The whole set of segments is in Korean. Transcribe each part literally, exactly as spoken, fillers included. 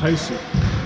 팔십.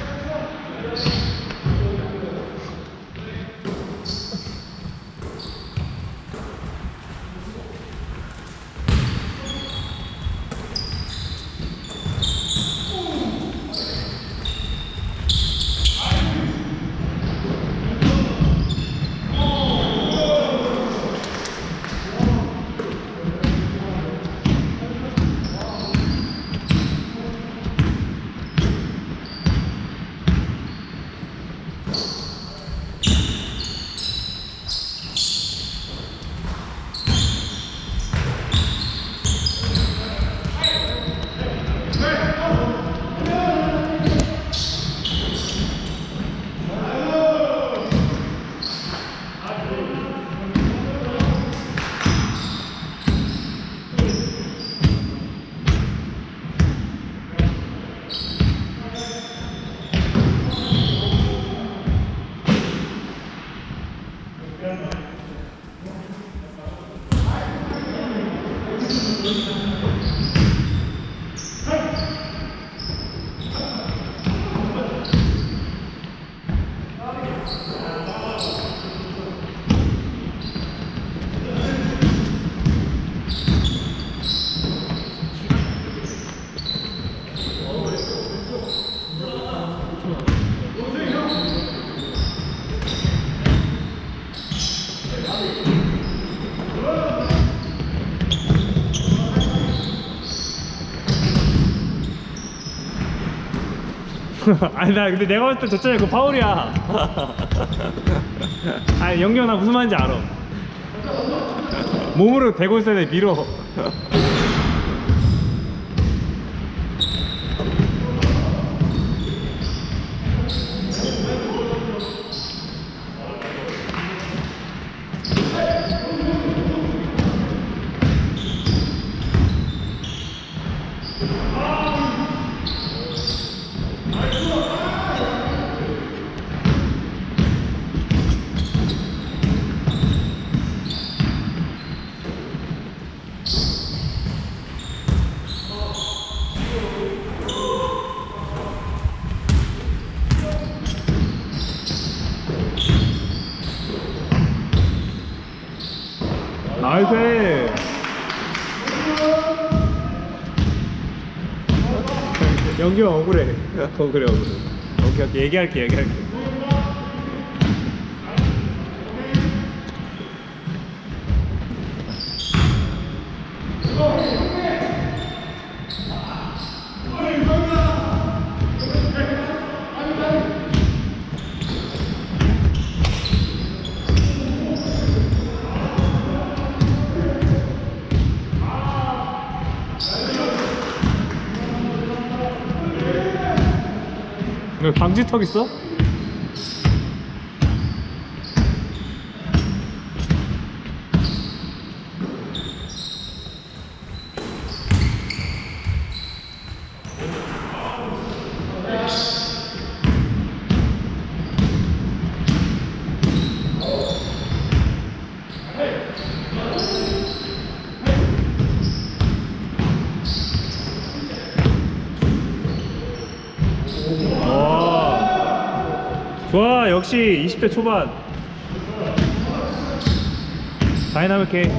아니 나 근데 내가 봤을 때 저쪽에 그 파울이야. 아니 영경 나 무슨 말인지 알아. 몸으로 대고 있어야 돼. 밀어. 나이스. 영규 형 억울해. 억울해 억울해. 오케이 오케이 얘기할게 얘기할게. 너 방지턱 있어? 좋아 역시 이십 대 초반 다이나믹해.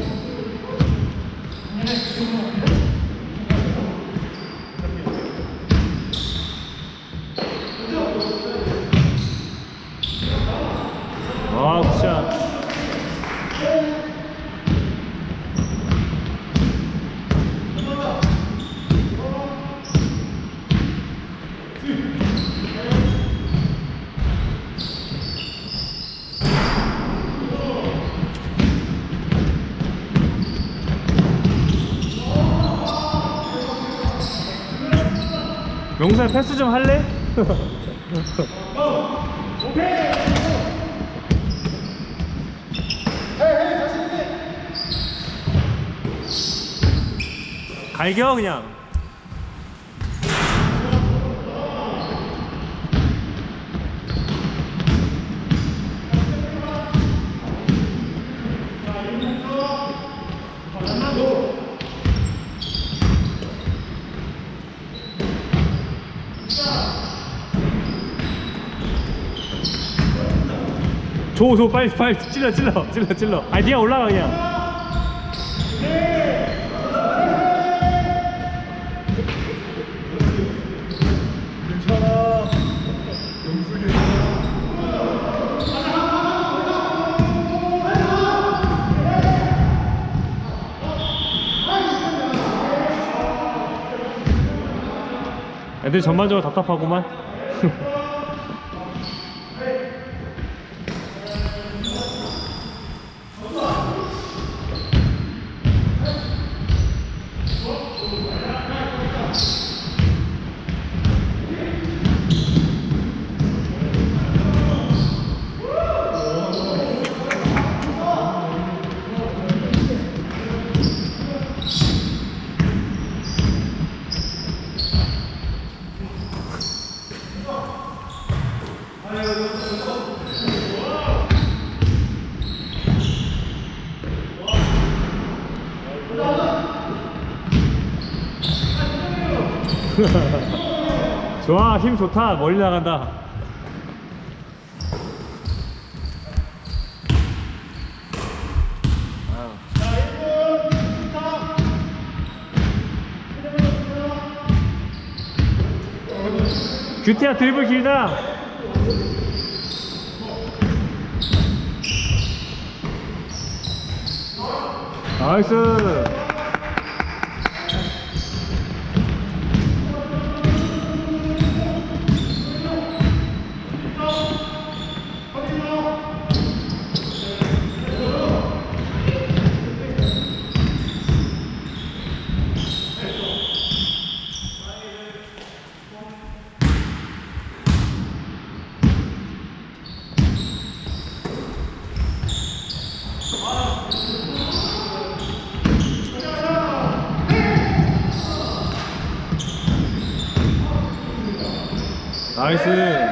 아 굿샷. 용서야 패스 좀 할래? 오케이. 갈겨 그냥. 줘, 줘, 빨리, 빨리 찔러, 찔러, 찔러, 찔러. 아니, 니가 올라가, 그냥. 괜찮아. 애들 전반적으로 답답하구만. 좋아, 힘 좋다. 멀리 나간다. 규태야, 드리블 길다. 나이스. 나이스.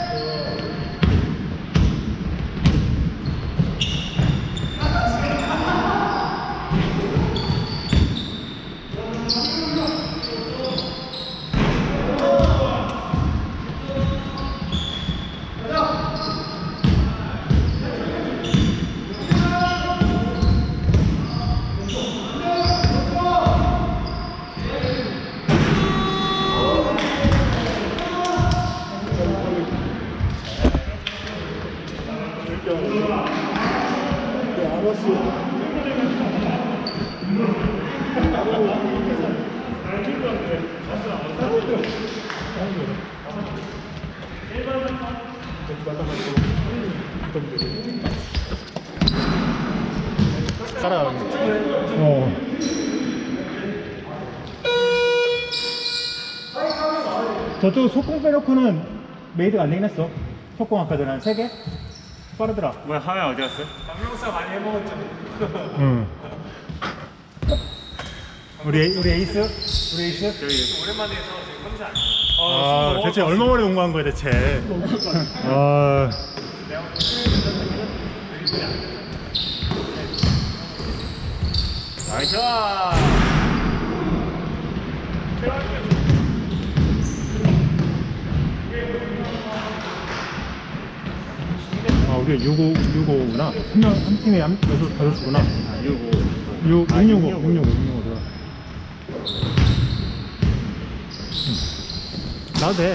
따라가는 거. 어. 저쪽 속공 빼놓고는 메이드가 안 되긴 했어. 속공 아까 전에 한 세 개? 빠르더라. 뭐야, 하면 어디 갔어요? 박명수가 많이 해먹었죠. 응. 우리 에이, 우리 에이스? 우리 에이스? 저기 오랜만에 해서 지금 컨디션 안 아, 대체 얼마 만에 온 거한 거야 대체? 아, 나이스. 아 우리가 육오, 육오구나. 한 명, 한 팀에 한, 여섯, 다섯이구나. 아, 육오. 육, 아, 육육오, 육육오. 육육오, 육육오. 나도 돼.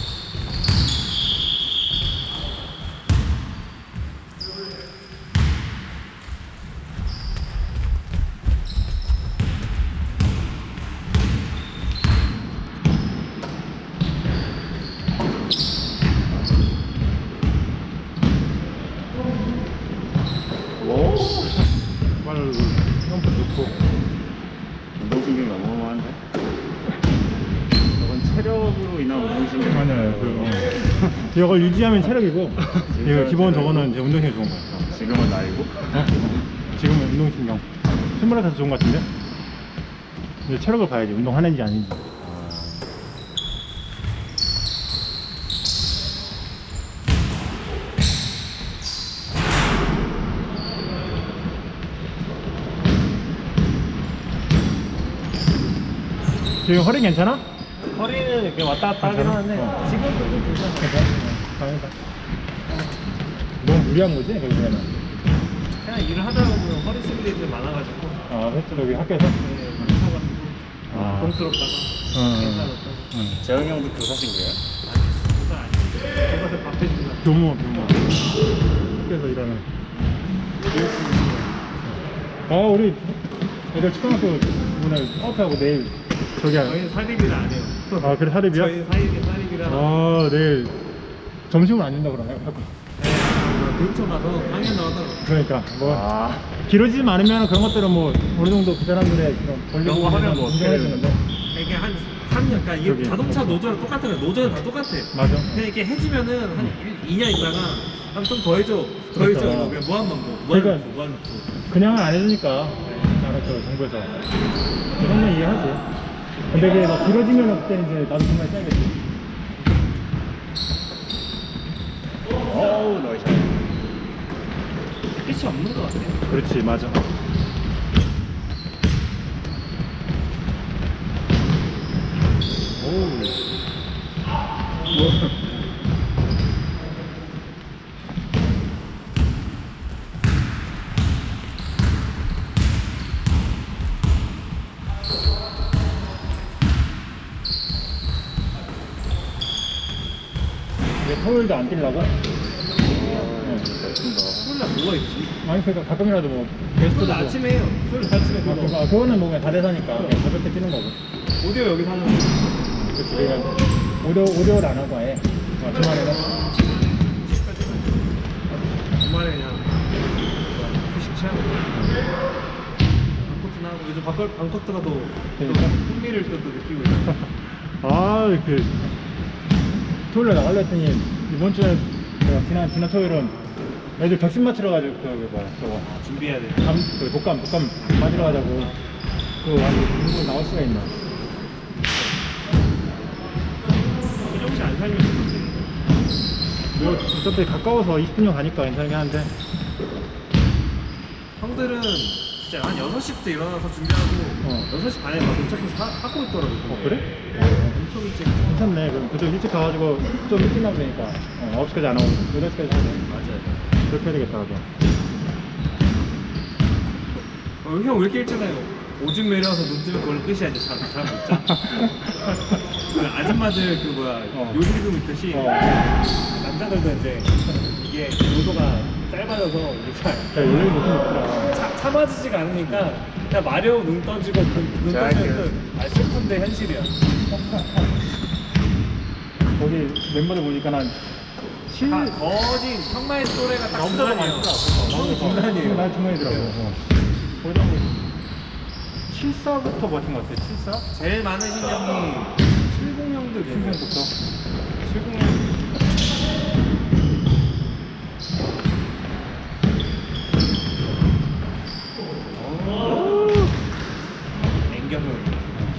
빨리 점프 넣고. 운동신경이 어마어마한데? 저건 체력으로 인한 운동신경. 아니야, 그, 어. 이걸 유지하면 체력이고, 이거 기본 저거는 이제 운동신경 좋은 거야. 지금은 나이고? 어? 지금은 운동신경. 스물여섯 좋은 거 같은데? 이제 체력을 봐야지, 운동하는지 아닌지. 지금 허리 괜찮아? 허리는 이렇게 왔다 갔다 하긴 괜찮아? 하는데 어. 지금도 좀 괜찮아. 괜찮아? 다행이다. 너무 유리한 거지 결국에는. 그냥 일을 하다 보면 허리 쓰는 게 좀 많아가지고 아 했죠 여기 학교에서. 네, 많이 타가지고 아. 공스럽다가 응. 괜찮았다가 응. 재영이 형도 교사신 거예요? 아니 그건 아니지. 저번에 밥 해준다. 교무 교무. 학교에서 일하는. 아 우리 애들 초등학교 오늘 사업하고 내일 저기 할. 저희는 사립이라 안 해요. 아 그래 사립이야? 저희는 사립이 사립이라. 아 내일 점심을 안 준다 그러네. 네, 교육청 가서 강연 나와서 그러니까 뭐 아, 길어지지 않으면 그런 것들은 뭐 어느 정도 그 사람들의 그런 권리 그런 거 하면 부분에서 뭐 인정해 어떻게 주는데. 이게 한 삼 년, 그러니까 이게 저기. 자동차 노조랑 똑같은 거예요. 노조는 다 똑같아. 맞아. 그냥 이렇게 해주면은 한 이 년 있다가 좀 더 해줘, 더 해줘 그러니까. 이러고 그냥 무한반복, 그러니까. 무한반복, 무한반복. 그냥은 안 해주니까 알았죠 정부에서 상당히 이해하지. 근데 그게 막 길어지면 그때 이제 나도 정말 써야겠지. 어우, 너희 잘. 끝이 없는 것 같아요. 그렇지 맞아. 오우. 이게 토요일도 안 뛰려고? 토요일 날 뭐가 있지? 아니 그러니까 가끔이라도 뭐 게스트도 토요일 날 아침에 해요. 토요일 날 아침에 아, 그거. 그거, 아, 그거는 뭐 그냥 다 대사니까 그냥 가볍게 뛰는 거고. 오디오 여기서 하는 거. 그치 그냥 오디오, 오디오를 안 하고 아예 어, 주말에는 주말에 그냥 휴식 취하고 방코트나 하고 요즘 방코, 방코트가 더, 더 그러니까. 흥미를 또, 또 느끼고 있어요. 아, 그 토요일에 나가려 했더니 이번 주에 내가 지난 지난 토요일은 애들 백신 맞추러 가지고 그 뭐야 저거 아, 준비해야 돼. 감, 그 독감 독감 맞으러 가자고 그거 아니 공부 나올 수가 있나? 조금씩 안 살면 좋지. 뭐 어차피 가까워서 이십 분이면 가니까 괜찮긴 한데. 형들은 진짜 한 여섯 시부터 일어나서 준비하고 어. 여섯 시 반에 막 도착해서 하, 하고 있더라고요. 어 그래? 엄청 일찍. 괜찮네. 그럼 그때 일찍 가가지고 좀 일찍 나면 되니까 어, 아홉 시까지 안 오고 여덟 시까지 하자. 맞아요. 그렇게 해야 되겠다 나도. 어, 형 왜 이렇게 일찍 나요? 오줌 내려서 눈 뜨면 그걸로 끝이야. 이제 잠, 잠못 자. 그 아줌마들 그 뭐야 어. 요실금 있듯이 어. 남자들도 이제 이게 노도가 짧아져서 이게 잘 야 연락이 무슨 없더라. 차, 참아지지가 않으니까 그냥 마려워 눈 떠지고 눈, 눈 제가 떠지면 아 슬픈데 현실이야. 거기 멤버들 보니까 한 칠. 다 거진 형마의 또래가 딱 너무 중간이에요. 형이 중간이에요. 난 중간이더라고. 어. 거기다 칠사부터 버틴 것 같아. 칠사? 제일 많으신 형이 칠십 형도 계세요. 칠십부터. 칠십 형. 앵경은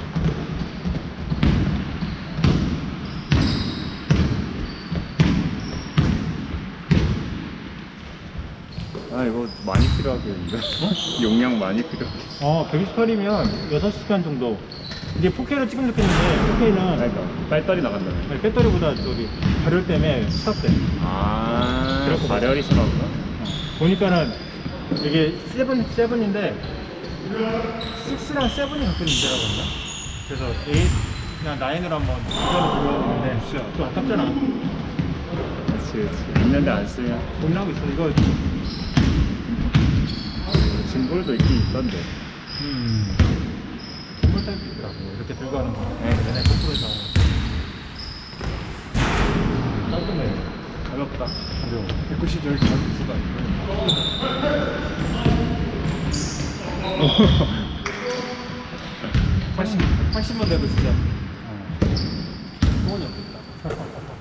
아, 이거 많이 필요하겠는데? 용량 많이 필요하게. 어, 백이십팔이면 여섯 시간 정도. 이게 포케를 찍으면 좋겠는데, 포케는 그러니까, 배터리 나간다네. 배터리보다 저기 발열 때문에 스탑돼. 아, 그렇고 발열이 심하구나. 어. 보니까는 이게 세븐, 세븐인데, 식스랑 세븐이 가끔 문제라고 했나? 그래서 에잇이랑 나인으로 한번 비교를 보려는데, 또 아깝잖아. 그치, 그치. 있는데 안 쓰면. 고민하고 있어. 이거, 짐볼도 있긴 있던데. 음. 폴 타입도 있더라고. 이렇게 들고 가는 거. 네, 얘네 코프에서. 깔끔해. 가볍다. 가벼워. 백구십 열 잡을 수가 있고. 팔십, 팔십만 돼도 진짜 소원이 없겠다.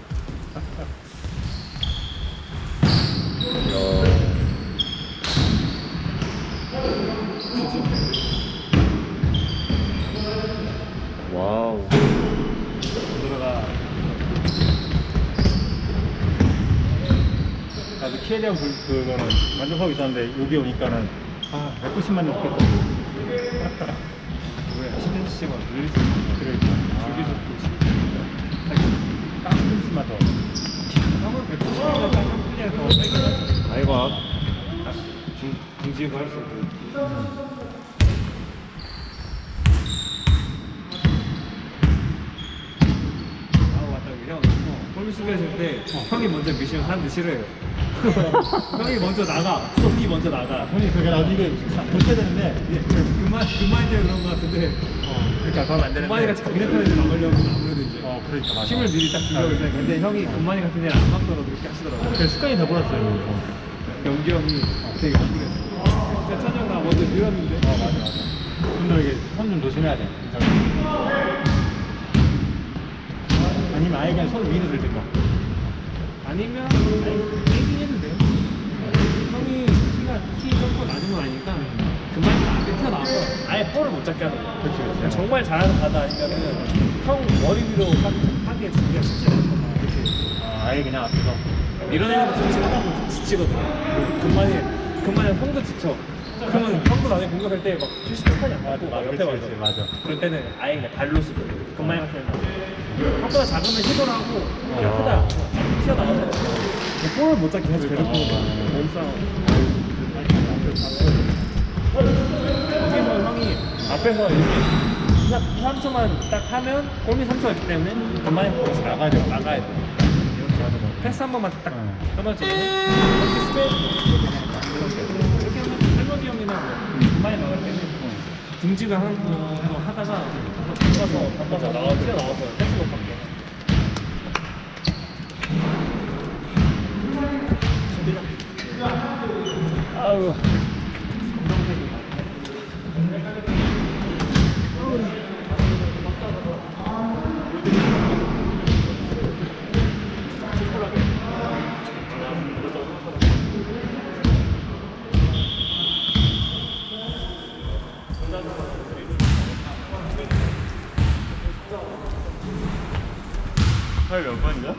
와우. 들어가. 나도 키에 대한 불, 그거는 만족하고 있었는데, 여기 오니까는, 아, 백구십만 원 좋겠다. 왜 십년 씨가 늘릴 수 있는 그러니까. 줄기 좋고 딱 백구십만 더. 형은 백구십이가 딱 한 분야에 더 세긴 하죠. 아이고. 중, 중지고 할 수 없고. 아 맞다 형 홀미 수비 하실 때 형이 먼저 미시면 사람들이 싫어해요. 형이 먼저 나가 손이 먼저 나가 형님 그게 나도 이게 고쳐야 되는데 예, 그만 그만 때문에 그런 거 같은데 그렇게 하면 안 되는데. 금만이 같이 강력 편에서 막으려면 아무래도 이제 어 그러니까 맞아. 힘을 미리 딱 주려고 했어요. 근데 형이 금만이 같은 애를 안 막더라도 그렇게 하시더라고요. 그 습관이 돼버렸어요. 이거. 연기 형이 되게 억울했어. 진짜 찬영 나 먼저 밀었는데. 어 맞아 맞아. 좀 더 이게 손 좀 조심해야 돼. 아니면 아예 그냥 손 위로 들든가. 아니면 게이밍 해도 돼요. 형이 키가 키 점프가 낮은 건 아니니까 금만이 앞에 튀어나와서 아예 볼을 못 잡게 하는 거야. 그렇지 그렇지. 정말 잘하는 가다 아니면은 형 머리 위로 딱 하기에 준비가 쉽지 않아. 아, 아예 그냥 앞에서. 밀어내는 거 지금 하다 보면 지치거든요. 금만이 금만이 형도 지쳐. 그러면 형도 나중에 공격할 때 막 슛이 턱하지 않고 막 옆에 그렇지, 와서 그렇지, 맞아. 그럴 때는 아예 그냥 발로 쓰고 금만이 같은 애는 형보다 작으면 힘을 하고 어. 크다 튀어나가서 볼을 못 잡게 해서 괴롭히는 거야. 어. 몸싸움. 여기서 형이 앞에서 이렇게 이, 삼 초만 딱 하면 골밑 삼 초가 있기 때문에 금만이 거기서 나가야 돼. 나가야 돼. 패스 한 번만 딱 응. 하면 지금 이렇게 스페인 이렇게 하면 할머니 형이나 뭐 금만이 나갈 때는 등지가 하는 거 하다가 바꿔서 바꿔서 나와 튀어나와서 패스 못 받게. 아우. 팔 몇 번이죠?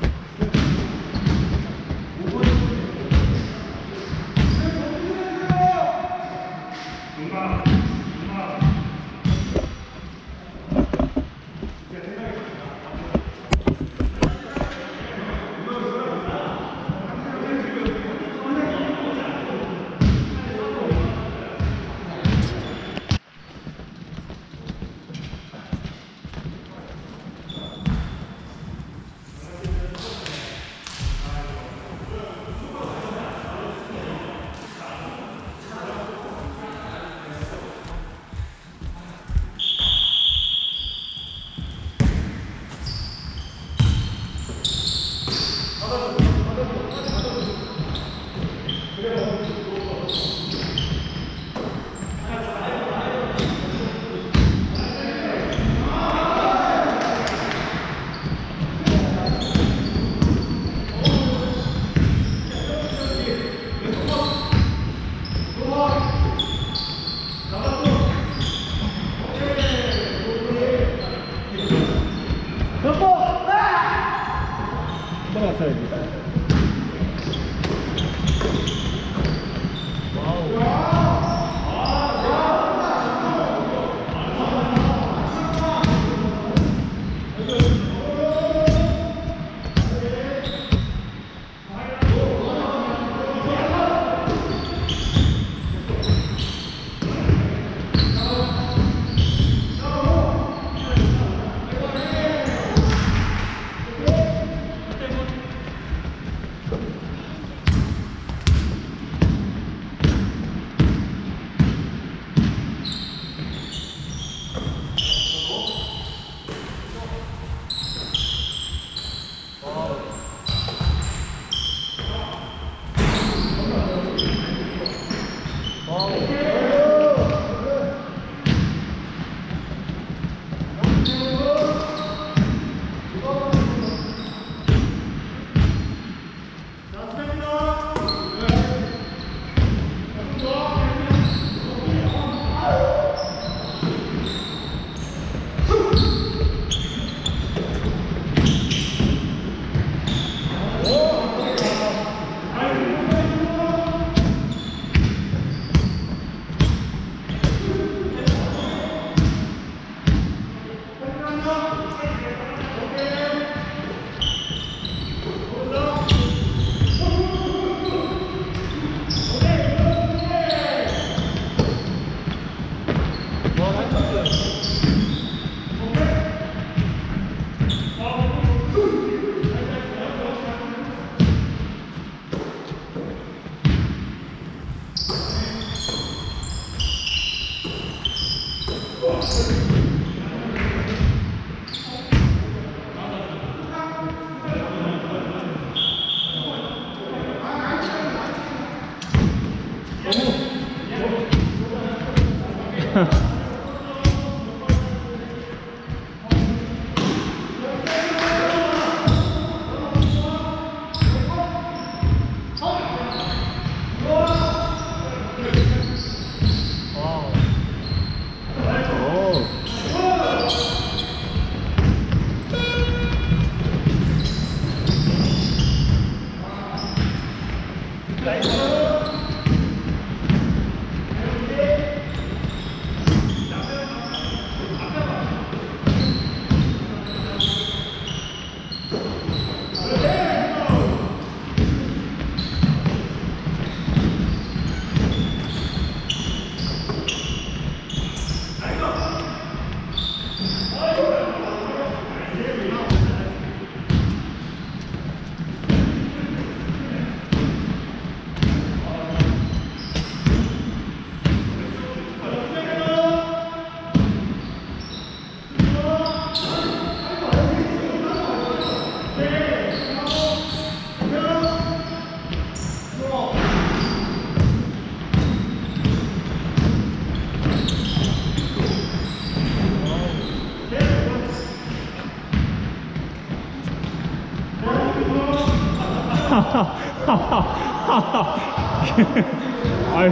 아이.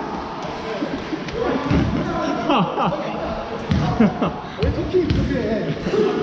왜 토킹 그렇게 해?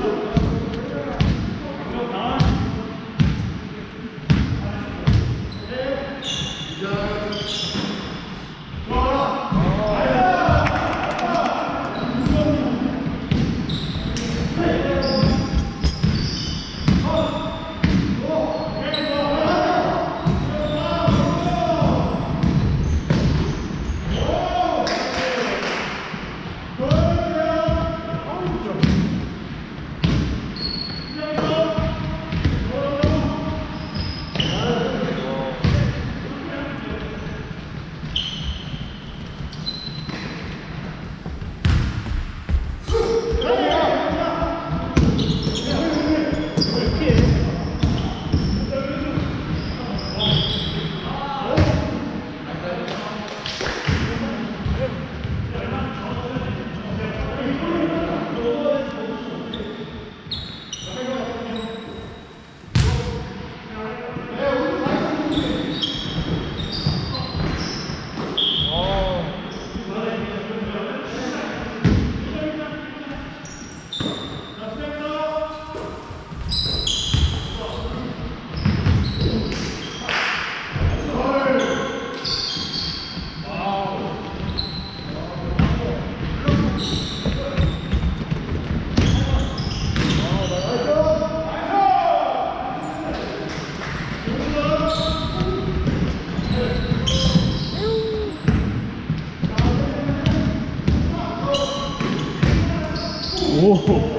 오.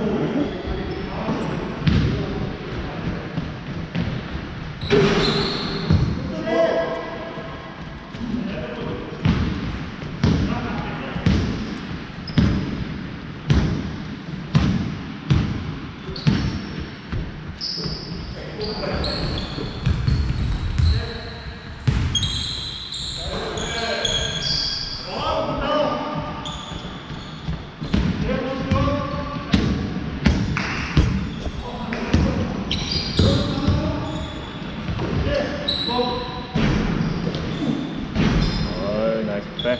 Oh, nice back.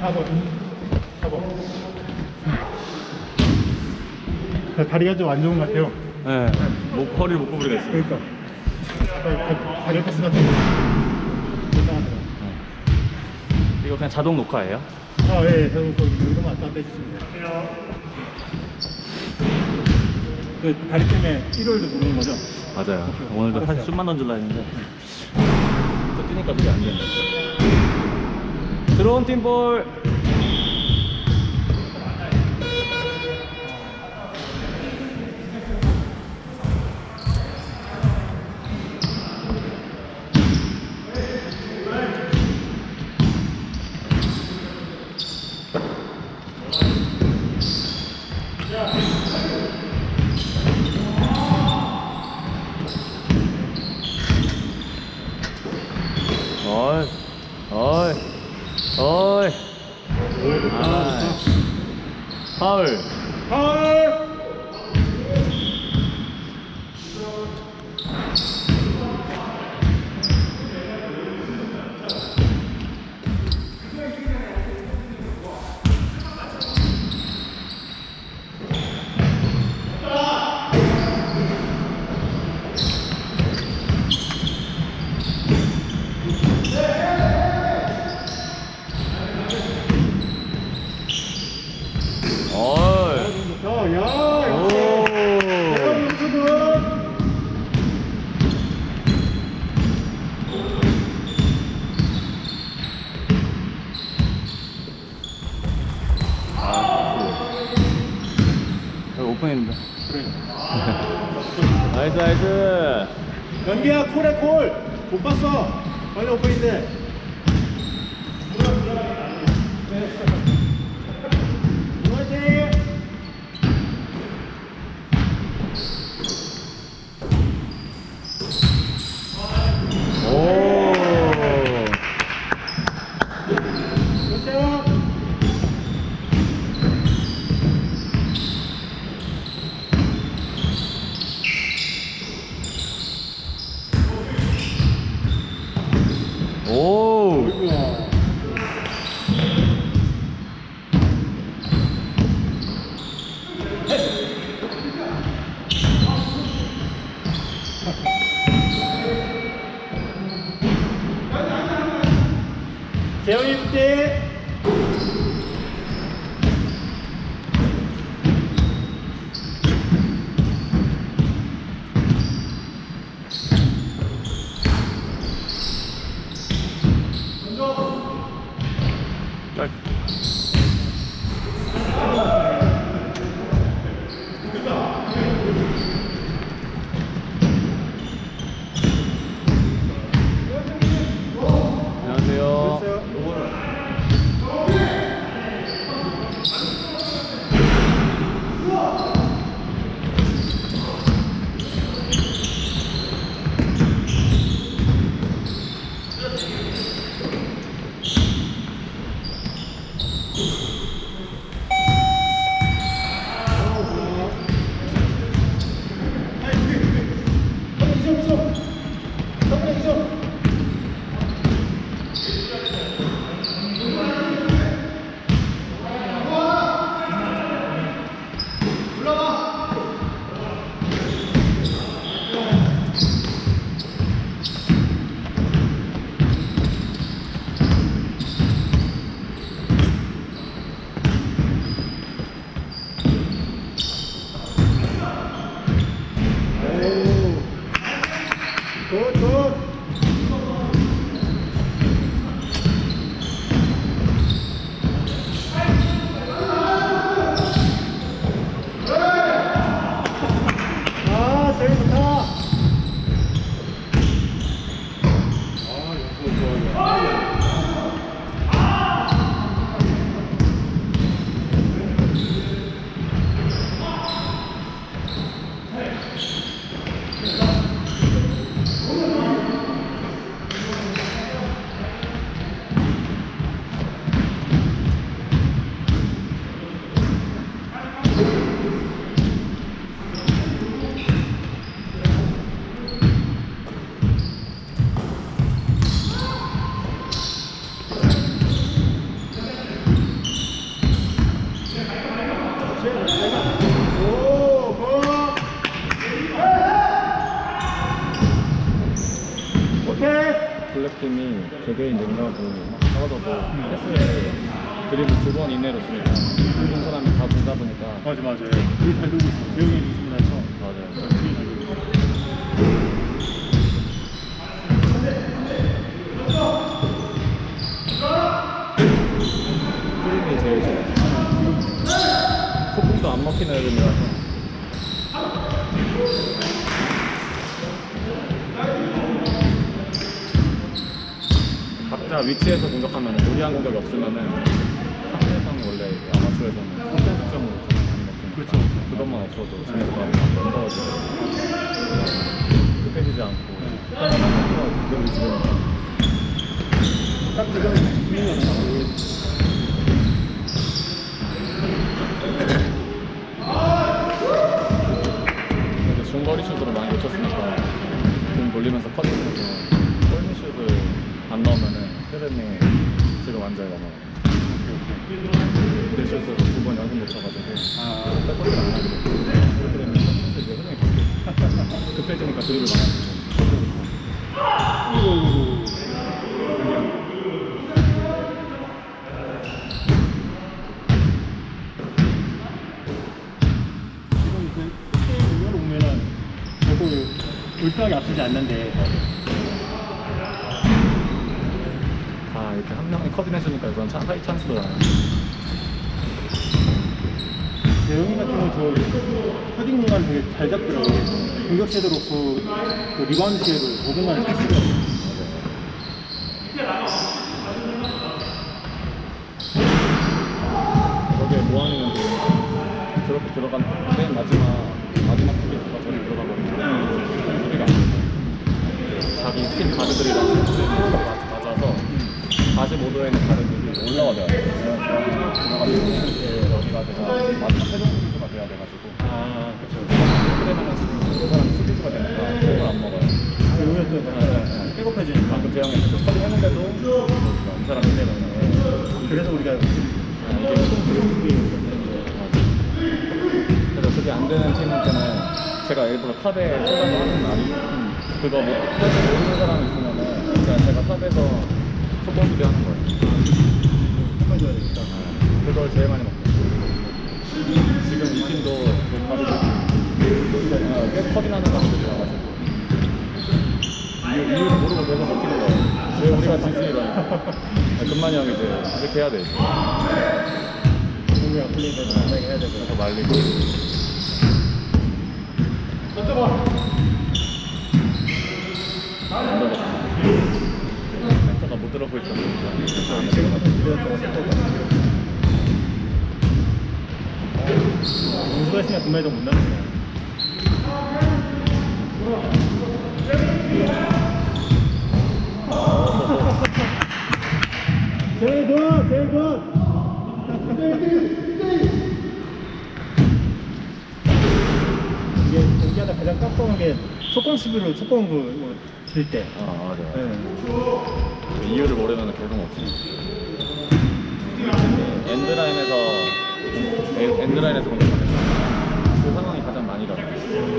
사 번. 사 번. 다리가 좀 안 좋은 것 같아요. 네. 목 허리를 못 구부리겠어요. 그러니까. 약간 다리 패스 같은 거. 이상하더라고요. 이거 그냥 자동 녹화예요? 아, 예, 저도 그 이거만 왔다 갔다 해주시면 돼요. 그 다리 때문에 일요일도 모르는 거죠? 맞아요. 오늘도 사실 슛만 던질라 했는데 또 뛰니까 그게 안 되네. 들어온 팀볼. 어이, 어이, 어이. 아, 파울. 파울! 어이. 야, 야, 오. 대박 유튜브! 여기 오픈입니다. 그래. 나이스, 나이스. 연기야, 콜해, 콜! 못 봤어! 원래 오픈인데. 화이팅! 오. 보세요. 오. 재영이 때 딱. 안녕하세요. 굿, 굿. 아, 제일 좋다. 아, 연습 좋아요. 블랙팀이 개개인 능력을 떨어져도 패스를 드리블 두 번 이내로 주니까 모든 사람이 다 보다 보니까 맞아 맞아. 되게 잘 돌고 있어. 재영이 있습니다. 쳐. 맞아요. 되게 잘 돌고 있어. 흐름이 제일 좋아요. 소품도 안 먹히는 애들이라서 각자 위치에서 공격하면 무리한 공격이 없으면은 상대방이 원래 아마추어에서는 선제 득점으로 가장 많이 먹히니까 그렇죠, 그렇죠. 그것만 없어도 재미가 막 넘어가지고 끝내지지 않고 끝까지 한번더 공격을 지르니까 딱 지금 주인이었나? 근데 중거리 슛으로 많이 놓쳤으니까 공 돌리면서 커팅해서 골밑 슛을 안 넣으면은 흐름이 지금 완전히 넘어가요. 내 슛으로 두 번 연속 놓쳐가지고 아, 백골을 안 하게 되고 그렇게 되면 선수 이제 흐름이 바뀌고 급해지니까 드립을 많아지고 지금 이제 게임 의견을 보면은 결국 울트하게 앞서지 않는데 다 이렇게 한 명이 커팅해주니까 이건 차, 하이 찬스더라고요. 재영이 같은 경우 저 헤딩 공간 되게 잘 잡더라고요. 공격 시에도 그렇고 그 리바운드 시에도 그 공간을 잘 쓰더라고요. 저게 뭐하냐면 저렇게 들어간 맨 마지막 마지막 수비수가 저기 들어가버리면 수비가 안 돼요. 자기 팀 가드들이랑 맞아서 사십오 도에 있는 가드들이 올라와야 돼요. 들어가면 이렇게 여기가 돼가 마지막 최종 수비수가 돼야 돼가지고 아, 그렇죠. 그러면은 그 사람 수비수가 되니까 공을 안 먹어요. 재영이 또 백업해주니까. 방금 재영이 계속 처리했는데도 이 사람이 때문에 그래서 우리가 이게 그래서 그게 안 되는 팀한테는 제가 일부러 탑에 출발을 하는 날이 그거 못 사실 모르는 사람이 있으면은 그냥 제가 탑에서 속공 수비 하는 거예요. 해줘야 되니까. 그걸 제일 많이 먹고 지금 이 팀도 그 가드들 계속 커팅하는 사람들이 와가지고 이유, 이유를 모르고 계속 먹히는 거예요. 왜 우리가 지지 이러니까 금만이 형이 이제 이렇게 해야 돼 이제. 공이랑 풀리는 대로 만나게 해야 되고. 그래서 말리고 안 들어갔어. 센터가 못 들어보고 있었는데 공수가 있으면 금메달 못 나가네. 제일 굿! 제일 굿! 이게 경기하다 가장 깜깜한 게 속공 수비로 속공 그 질 때. 아 맞아요. 네. 이유를 모르면 계속 없습니다. 엔드라인에서 에- 엔드라인에서 공격하는 그 상황이 가장 많이 일어나요.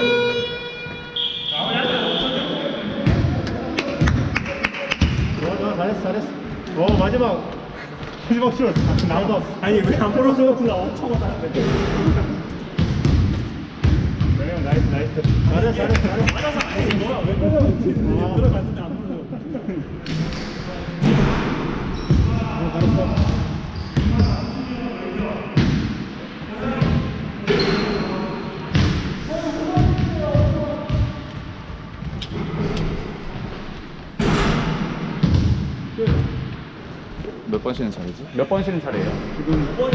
좋아, 좋아, 잘했어, 잘했어. 어, 마지막. 마지막 슛. 나도. 아니, 왜 안 벌어져? 나 엄청 못하는데. 네, 나이스, 나이스. 잘했어, 잘했어, 잘했어. 맞아서 아니, 뭐야, 왜 벌어져? 들어갔는데 안 벌어져. 어, 잘했어. 몇 번 쉬는 차례지? 몇 번 쉬는 차례예요? 지금 오 번.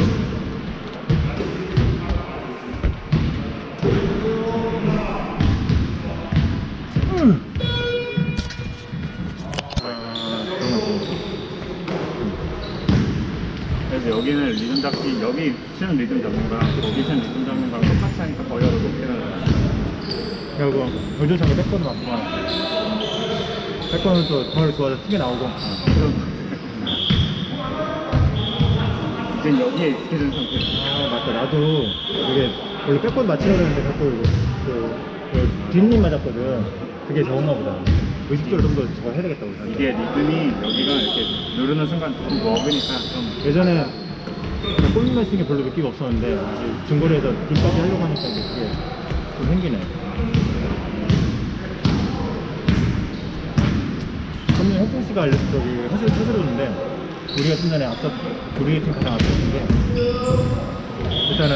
그래서 여기는 리듬 잡기, 여기 치는 리듬 잡는 거랑 여기 치는 리듬 잡는 거랑 똑같이 하니까 거의 어려워 높이는. 그리고 요즘상에 백권도 많구만. 백권은 또 덜 좋아서 튀게 나오고. 이제 여기에 익숙해진 상태. 아 맞다. 나도 이게 원래 백권 맞추려고 했는데 자꾸 이거 그, 그 뒷님 맞았거든. 그게 적은가 보다. 의식적으로 좀 더 저거 해야 되겠다고 생각해. 이게 리듬이 여기가 이렇게 누르는 순간 좀 먹으니까 좀 예전에 골프 매싱이 별로 느낌이 없었는데 이제 중거리에서 뒷까지 하려고 하니까 이제 그게 좀 생기네. 전에 혁준 씨가 알려 저기 해설 해설했는데 우리가 좀 전에 앞서 우리 팀 가장 앞섰던 게 일단은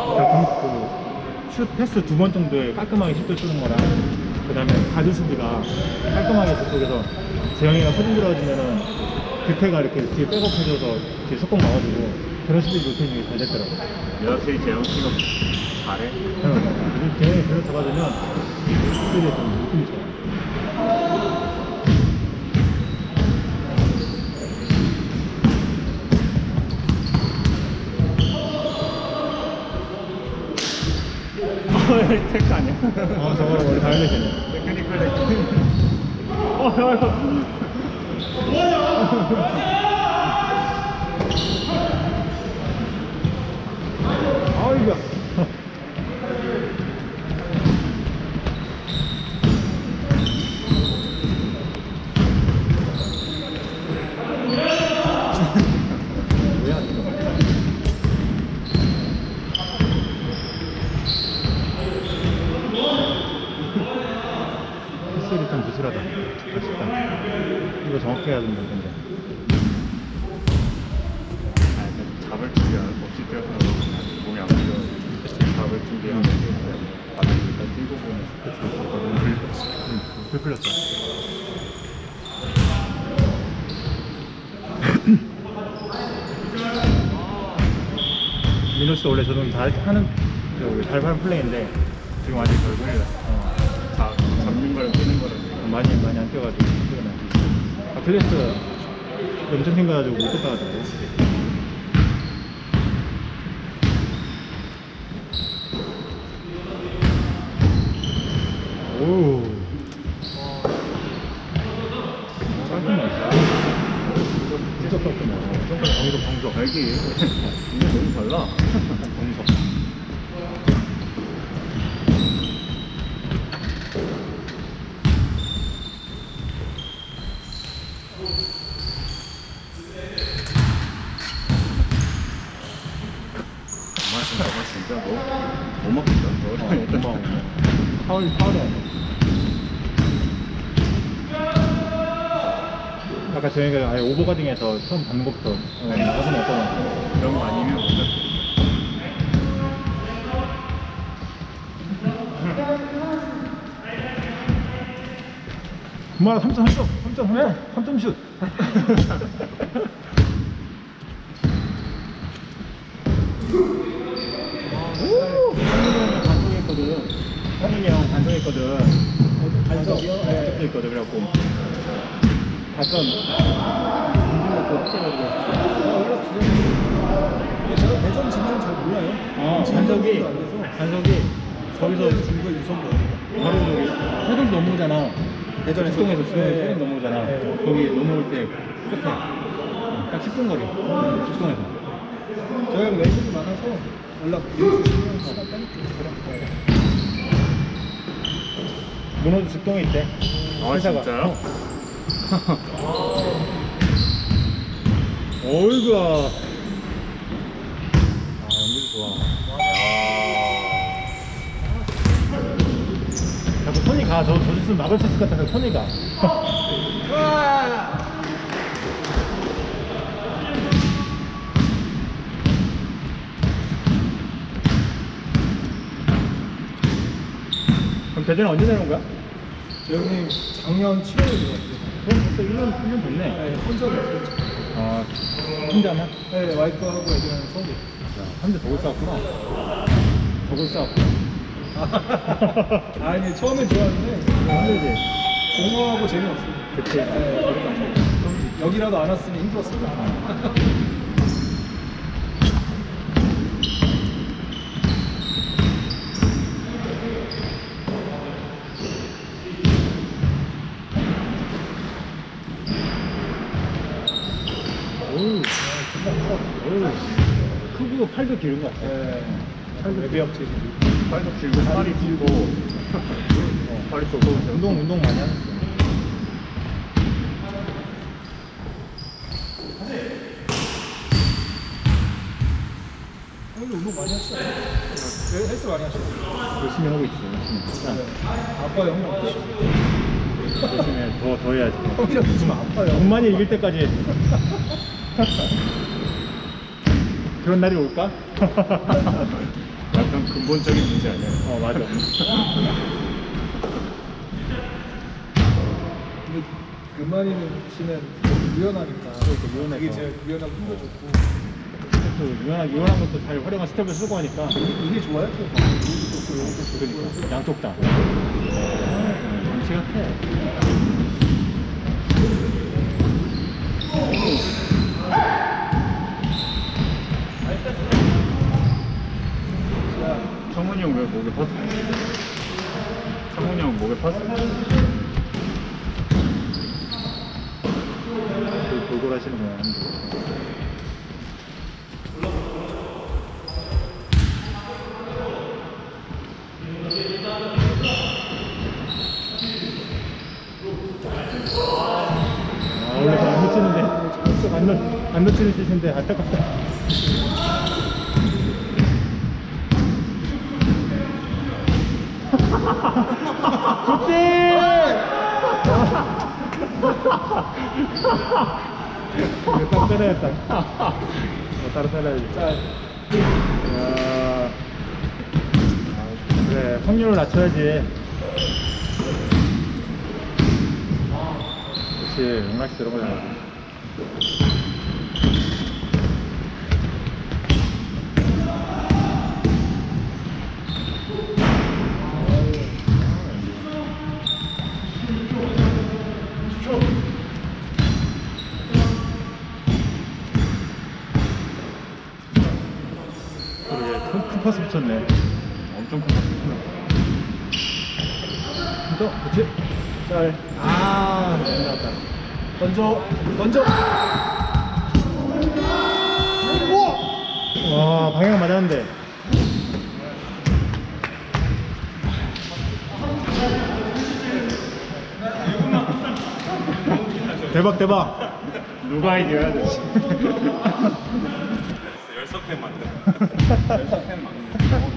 그슛 패스 두 번 정도에 깔끔하게 슛을 쏘는 거랑 그 다음에 가드 수비가 깔끔하게 저쪽에서 재영이가 후진 들어주면은 규태가 이렇게 뒤에 백업 해줘서 뒤에 속공 막아주고 그런 수비 루틴이 잘 됐더라고. 역시 재영 씨가 잘해. 재영이 그걸 잡아주면 수비에 좀 느낌이 좋아. 테크 아니야? 아 저거 원래 바이올렛이네. 테크니컬 테크. 어, 아이고야. 뭐야 이거. 휘슬이 좀 부실하다. 아쉽다. 이거 정확히 해야 된다 근데. 아, 잡을 준비 없이 뛰어서 몸이 안 풀려. 잡을 준비하는 게 바닥에 일단 뛰고 보면 스트레스가 너무 풀렸지. 응, 불 풀렸다. 민호 씨도 원래 저는 잘 하는, 그, 잘 하는 플레이인데 지금 아직 덜 풀려. 어, 자, 잡는 거랑 뛰는 거랑 많이 많이 안 뛰어가지고 최근에. 아킬레스 염증 생겨가지고 못 뛰어가지고. 오. 깔끔하다. 진짜 깔끔해. 정말 정의도 정적. 알기 이게 너무 달라. 정석. 정말 진짜 정말 진짜 너못 먹겠다. 너 일단 고마워. 파울 파울이야. 아까 저희가 아예 오버가딩에서 처음 받는 것부터 가슴이 없어서 그런 거 아니면 오늘 그만 삼 점 삼 점 삼 점 삼 점 슛. 오! 반성했거든. 현민이 형 반성했거든. 반성이요? 네, 적혀있거든. 그래갖고 가끔 인증 먹고 확정해가지고 제가 대전 진영 잘 몰라요. 어, 반석이 안 돼서. 반석이 거기서 준거 유성도 바로 저기 서동 넘어오잖아. 대전에서. 북동에서 네. 서동 넘어오잖아. 네. 거기 넘어올 때 끝에 딱 십 분 거리. 북동에서. 저희가 웨이브도 많아서 연락 주시면 시간 빼놓을게요. 문호도 북동에 있대. 아, 회사가. 진짜요? 어이구야. 아, 연기 좋아. 자꾸 손이 가. 저, 저 짓은 막을 수 있을 것 같아서 손이 가. 그럼 대전에 언제 내려온 거야? 저 형님 작년 칠월에 들어왔어요. 그럼 벌써 일 년, 일 년 됐네. 네, 혼자로 왔어요. 아, 혼자만? 네, 와이프하고 애들은 서울에. 야, 혼자 덕을 쌓았구나. 덕을 쌓았구나. 아니, 처음에 좋았는데 힘들지? 공허하고 재미없어요. 그치. 네, 좀 여기라도 안 왔으면 힘들었어요. 오우, 오우, 크고 팔도 길은 것 같아. 네, 팔도 외비업 체질. 팔도 길고 팔이 길고 어, 팔이 좁고 운동, 운동 많이 하셨어. 많이 했어요. 네, 헬스 많이 하셨어요. 열심히 하고 있어. 열심히. 아빠요, 형. 열심히 해. 더, 더 해야지. 형이랑 무슨 아빠요. 엄마니 이길 때까지 해. 그런 날이 올까? 약간 근본적인 문제 아니야? 어, 맞아. 근데 금만이는 씨는 유연하니까. 그러니까 유연해서. 이게 제일 유연하고 힘도 좋고. 또 유연한, 유연한 것도 잘 활용한 스텝을 쓰고 하니까. 이게 좋아요? 또 여기도 좋고 여기도 좋고. 그러니까. 양쪽 다. 정치가 해. 창문이 형 왜 목에 팠어? 창문이 형 목에 팠어? 그 돌돌하시는 거야. 아, 원래 안 놓치는데. 안, 놓, 안 놓치는 짓인데 안타깝다. 좋지! 이거 따로 빼놔야겠다. 어, 따로 빼놔야지. 야. 그래, 확률을 낮춰야지. 그렇지, 음악시 들어가야 그러게, 큰, 큰 파스 붙였네. 엄청 큰 거. 또, 그치? 짤. 아, 안 나왔다. 던져, 던져. 와, 방향 맞았는데. 대박, 대박. 누가 이겨야 돼? 열석팬 만든. 열석팬 막는.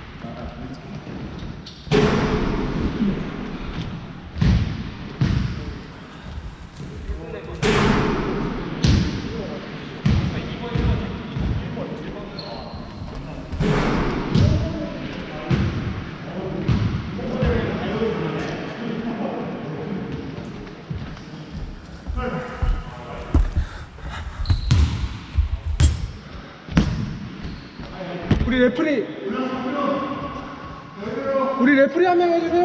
우리 레프리. 우리 레프리 한 명 해주세요.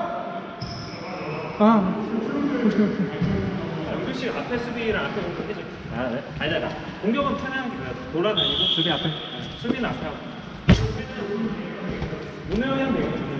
아, 오케이, 오케이. 영규 씨 앞에 수비랑 앞에 공격 해줘. 아, 네. 아니다, 나 공격은 편하게 그래. 돌아다니고 수비 앞에. 수비는 앞에 하고. 문호 형이 하면 되거든.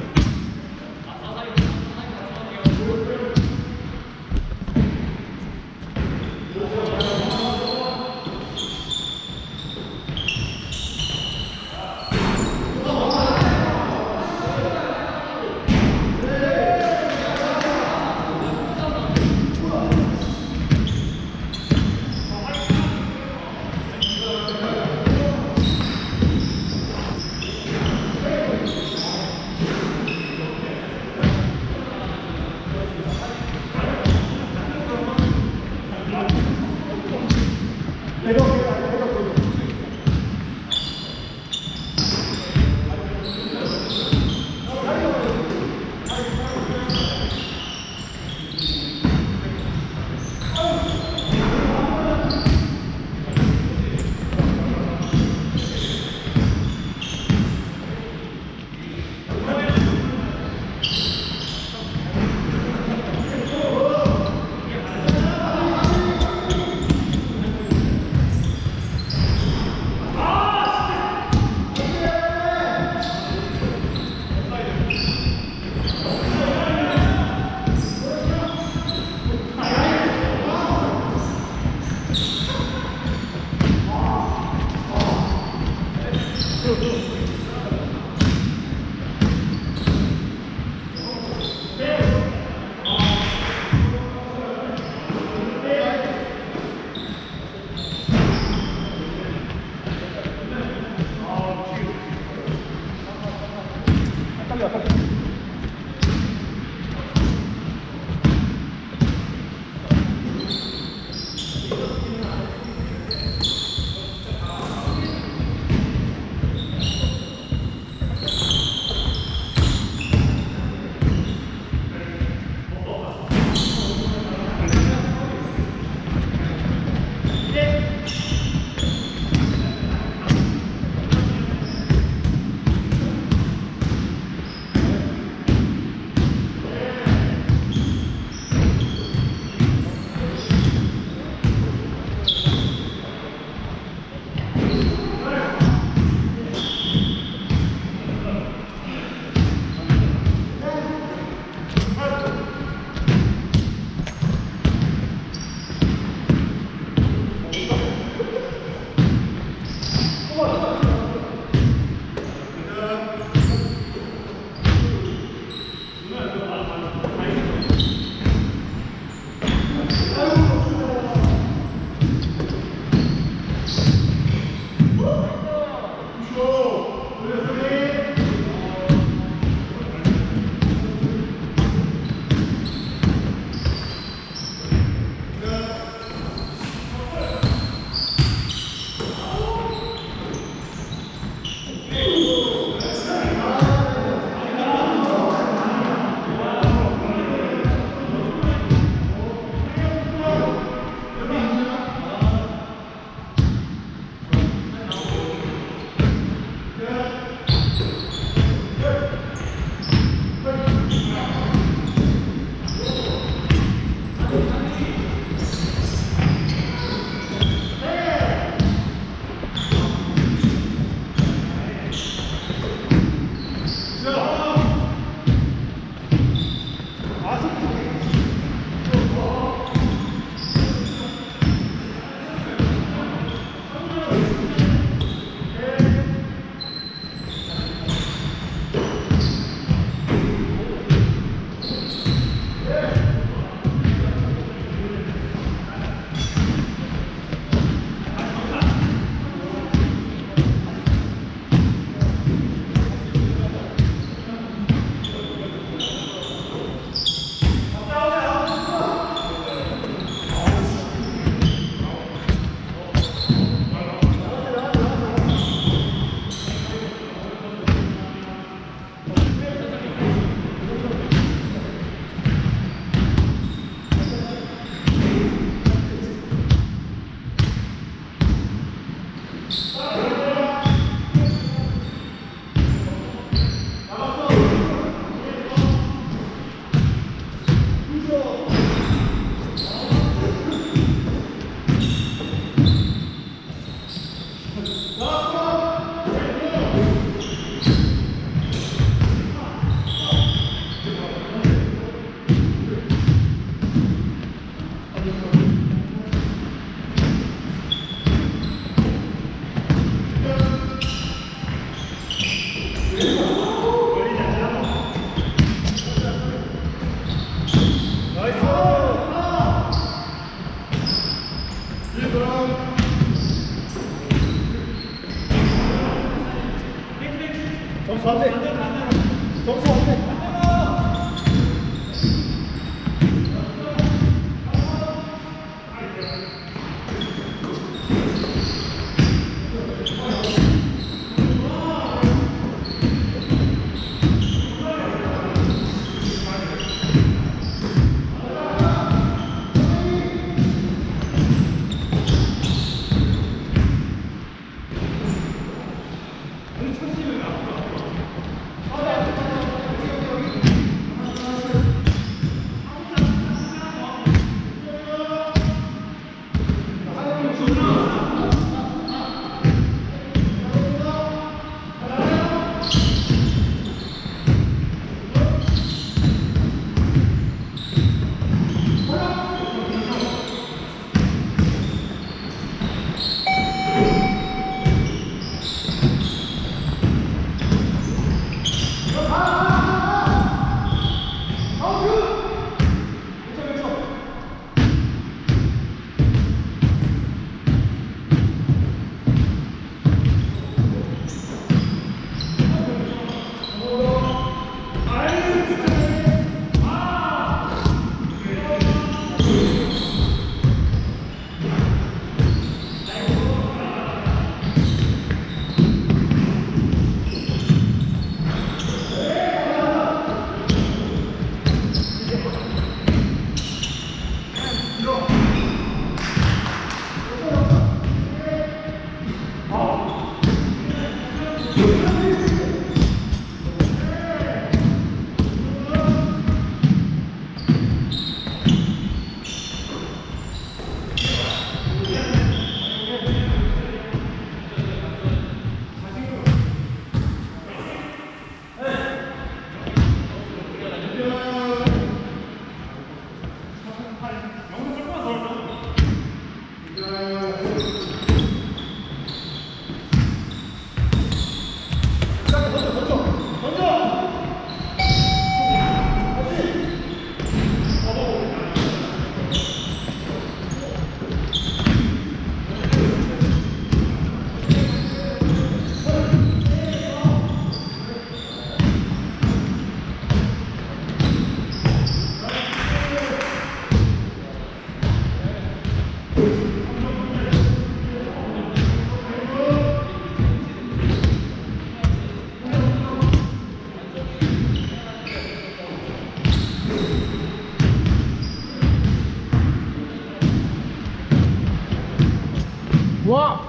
좋아.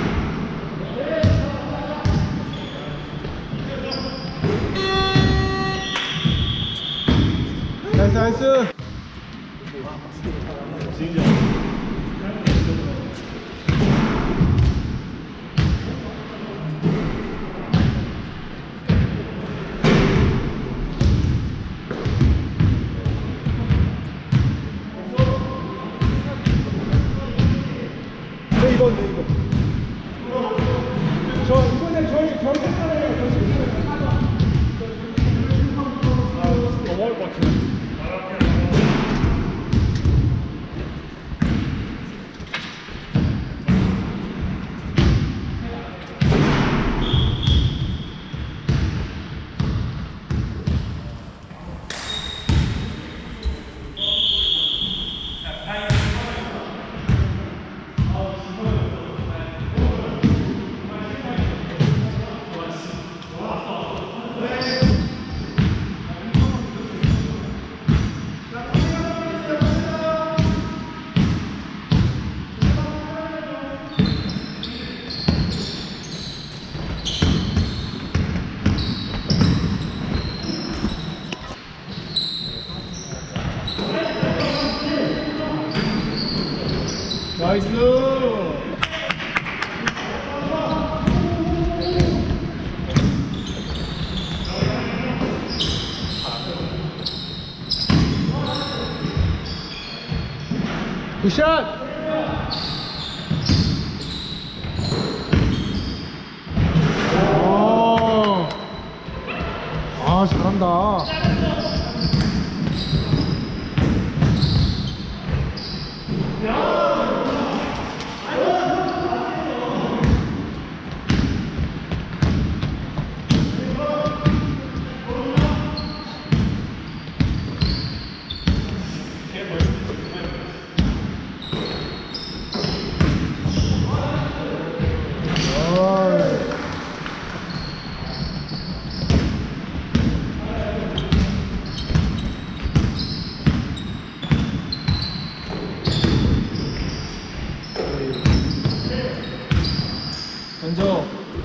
나이스 나이스. 네 이번 네 이번. 저 이번에 저희 저희 했잖아요. 넘어올 것 같은데. 나이스. 굿샷. 오. 아 잘한다. 던져.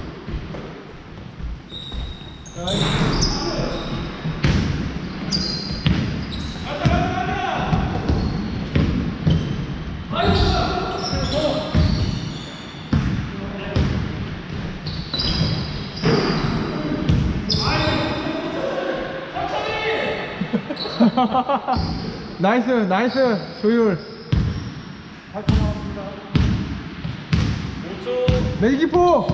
나이스 나이스 조율. 내기포.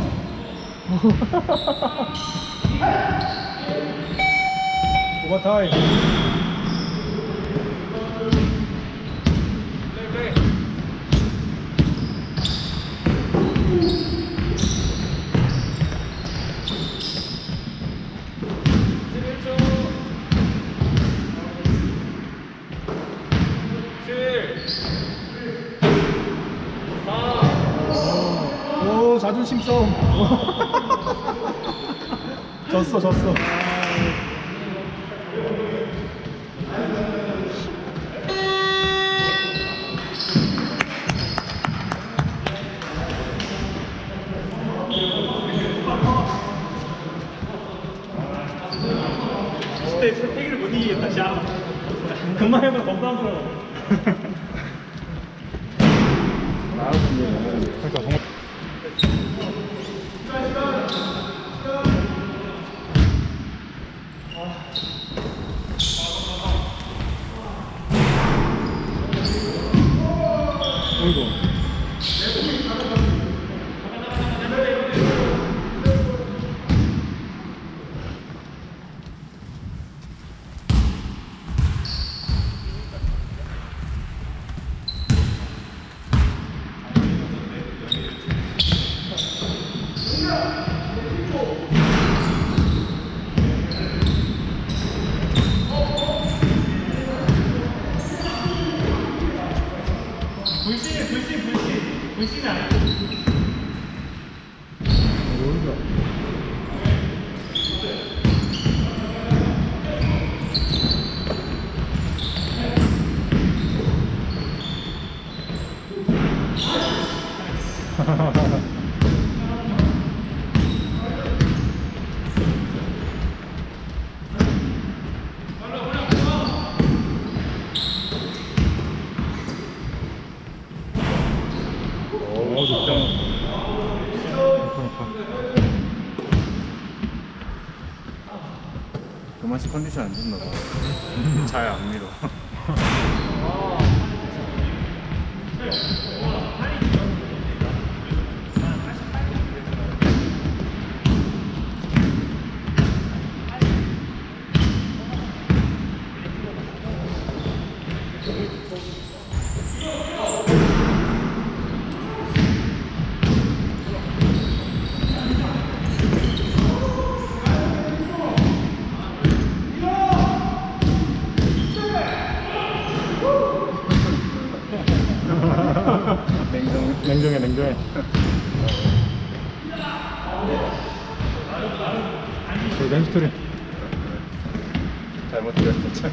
오버타임. 오 자존심 싸움. 졌어 졌어. 그때 선택을 못 이기겠다, 샤. 금방 해도 건강스러워. 그러니까 정말 어이구. 불신, 불신, 불신. 불신 아니야. 오, 진짜. 높아, 높아. 그만씩 컨디션 안 좋나 봐. 잘 안 밀어. 냉정. 냉정해, 냉정해. 저 램스토리. 잘못 드렸어.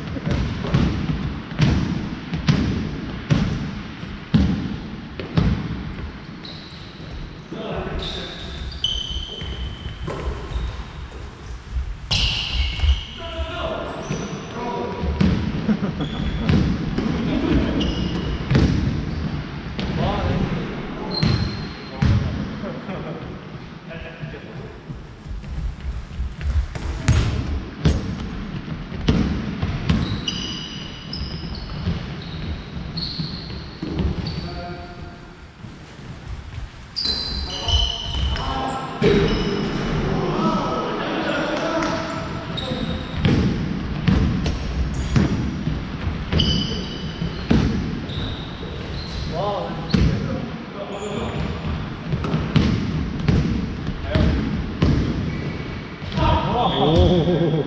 오.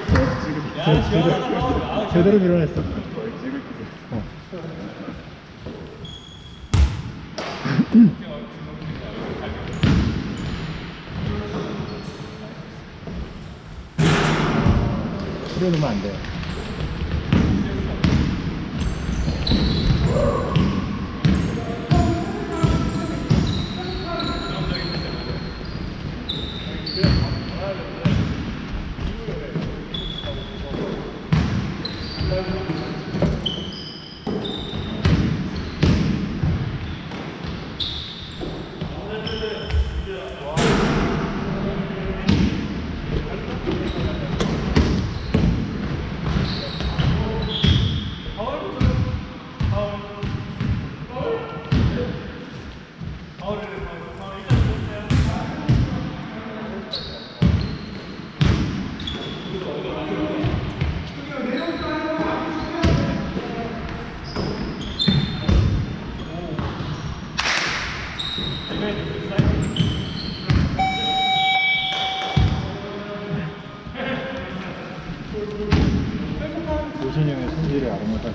제대로, 제대로 밀어냈어. 어. 풀어놓으면 안 돼. 오신영의 손질의 아로마사가.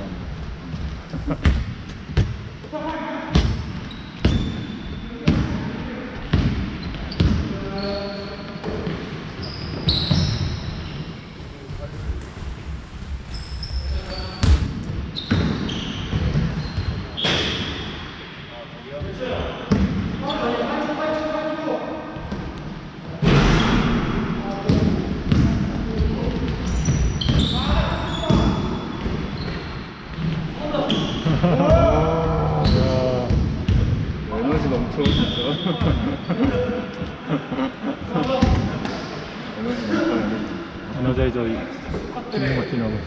에너지 넘쳐 진짜. 에너지 넘쳐. 에너자이저 기능 멋지나고.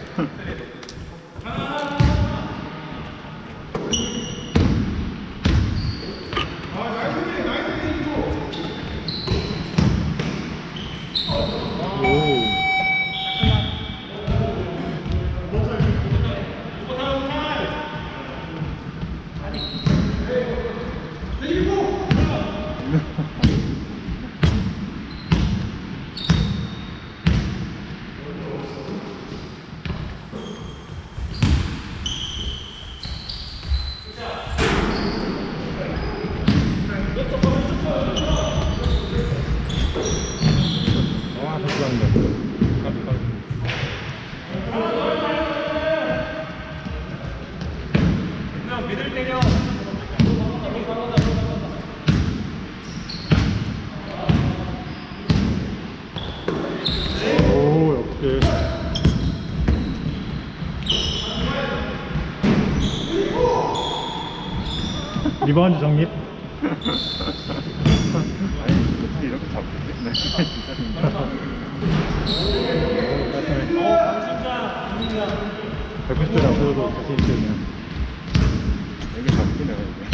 와, 좋았네. 그냥 미들 때려. 리바운드 정립. 어떻게 이렇게 잡히지? 네. 백구십 점 앞으로도 자신 있게 그냥. 여기 잡히네요, 이게.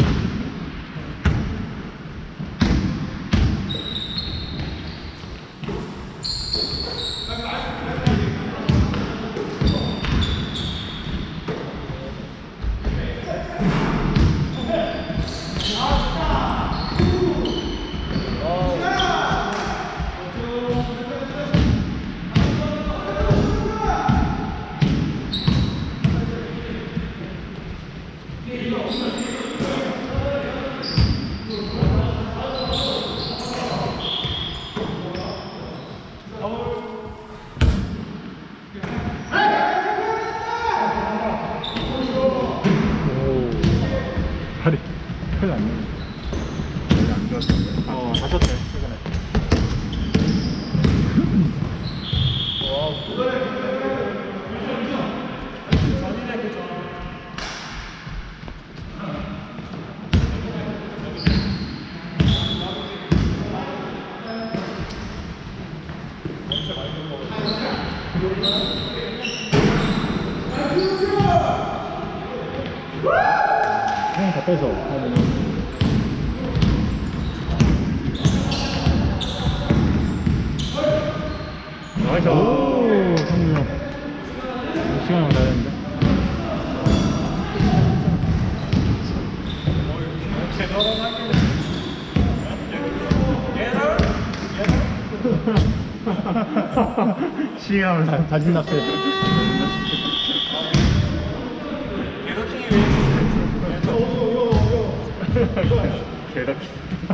다리 큰일 났네. 안 좋았던데. 어, 다쳤대, 최근에. 형 다 빼서 하면은. 나이스. 오, 성우 형. 시간이 나야 되는데. 시행하면서 자진 납세. 개덕기.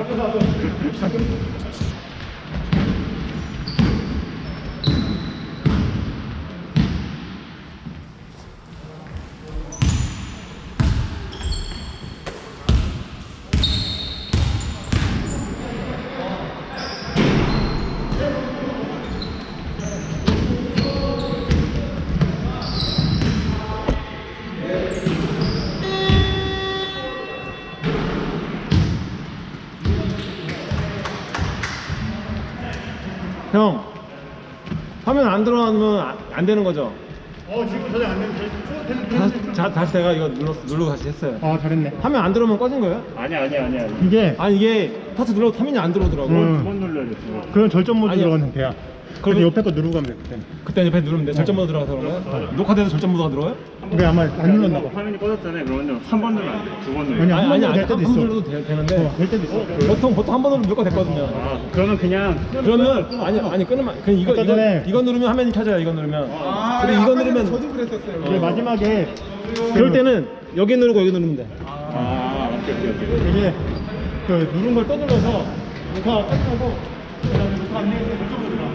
형, 화면 안 들어가면 안, 안 되는 거죠? 어, 지금 전혀 안 되는데. 다시, 자, 다시 제가 이거 눌러, 누르고 다시 했어요. 아, 잘했네. 화면 안 들어오면 꺼진 거예요? 아니, 아니, 아니, 아니. 이게, 아니 이게 타투 눌러도 화면이 안 들어오더라고. 음. 두 번 눌러야 돼, 두 번. 그건 절전 모드 아니야. 들어가는 돼야. 그래서 그럼- 옆에 거 누르고 가면 돼, 그때는. 그때 옆에 누르면 돼. 절전 모드 들어가서 그런 거야? 녹화돼서 절전 모드가 들어와요? 근데 아마 안 눌렀나 봐. 화면이 꺼졌잖아요. 그러면 한 번 누르면 안 돼. 두 번 누르면 아니, 돼. 한 번 아니, 눌러도 될 때도 한번 있어. 눌러도 되, 되는데 어, 될 때도 있어. 보통 보통 한 번 누르면 무조건 됐거든요. 아, 그러면 그냥 그러면 아니 아니 끊으면 그냥 이거 아까 이거 전에- 이거 누르면 화면이 켜져요. 이거 누르면. 근데 이거 누르면 이게 마지막에 그럴 때는 여기 누르고 여기 누르면 돼. 아, 오케이, 오케이, 오케이. 이게 그 누른 걸 떠들어서 녹화 끝나고 그다음에 녹화 안 되는 절전 모드가.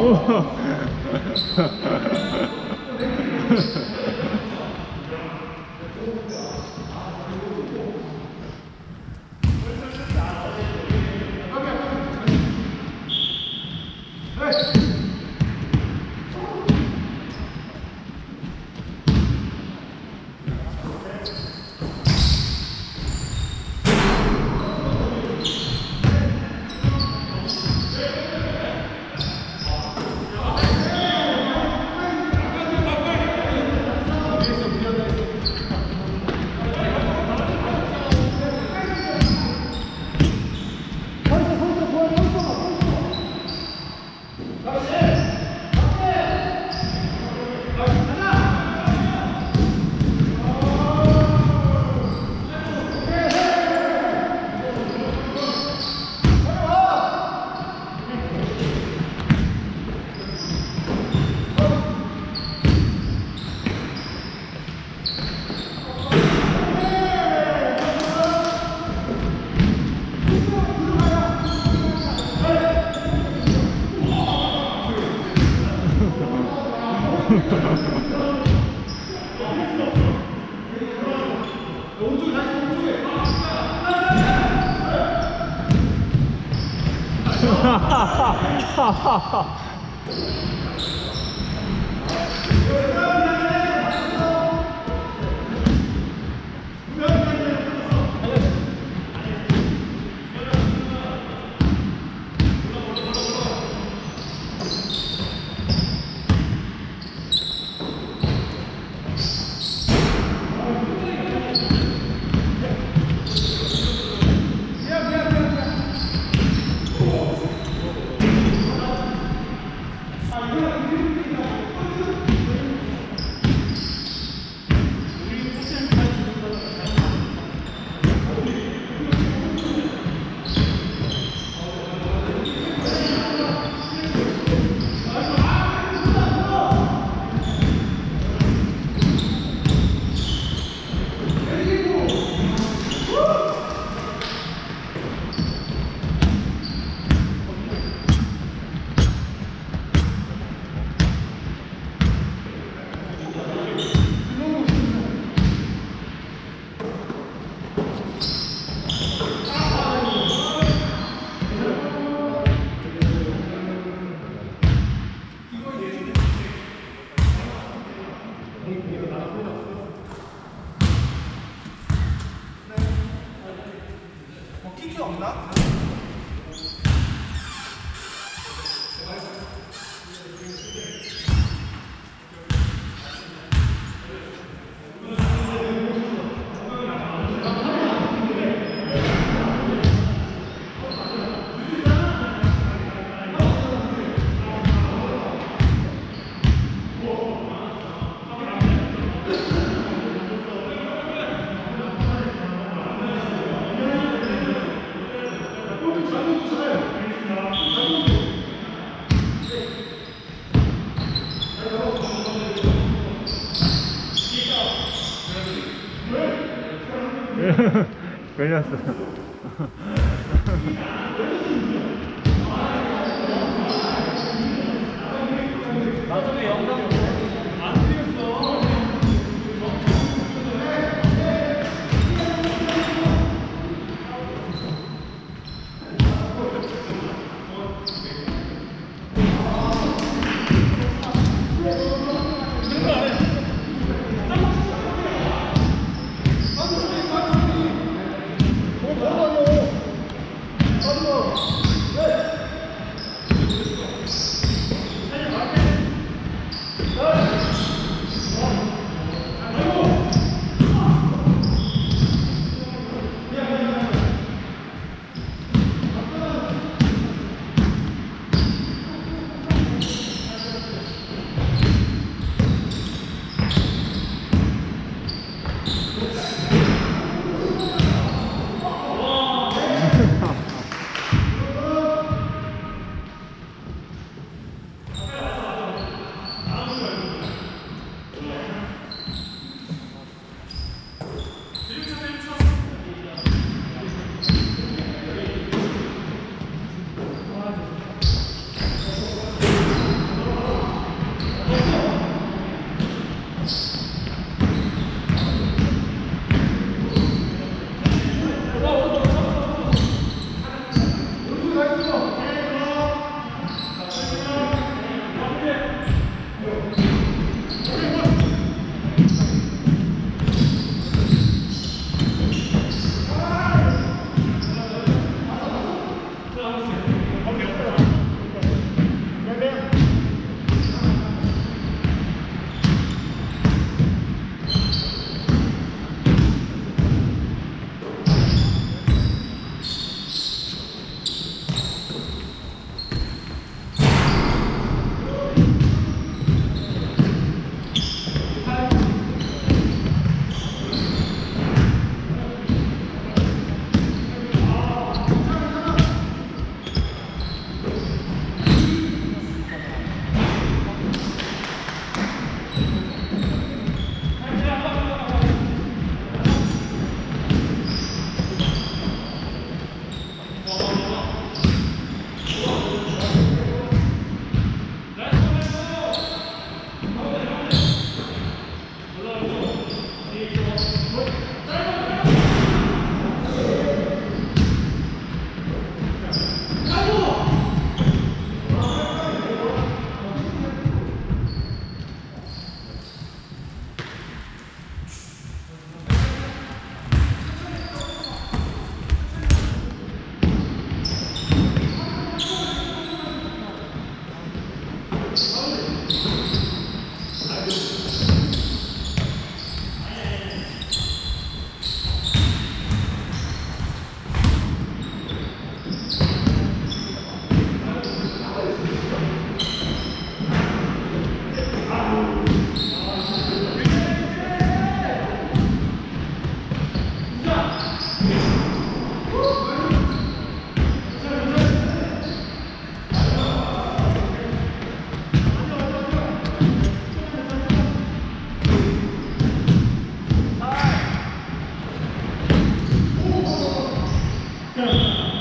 걸렸어. 나중에 영상 안 틀렸어. 어,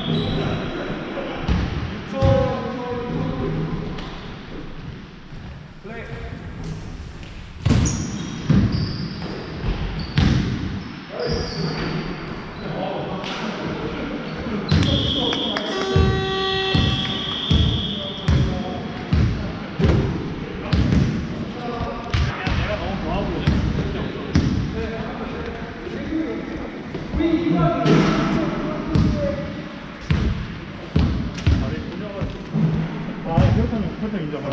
아, 그렇다면 그렇다면 인정하라.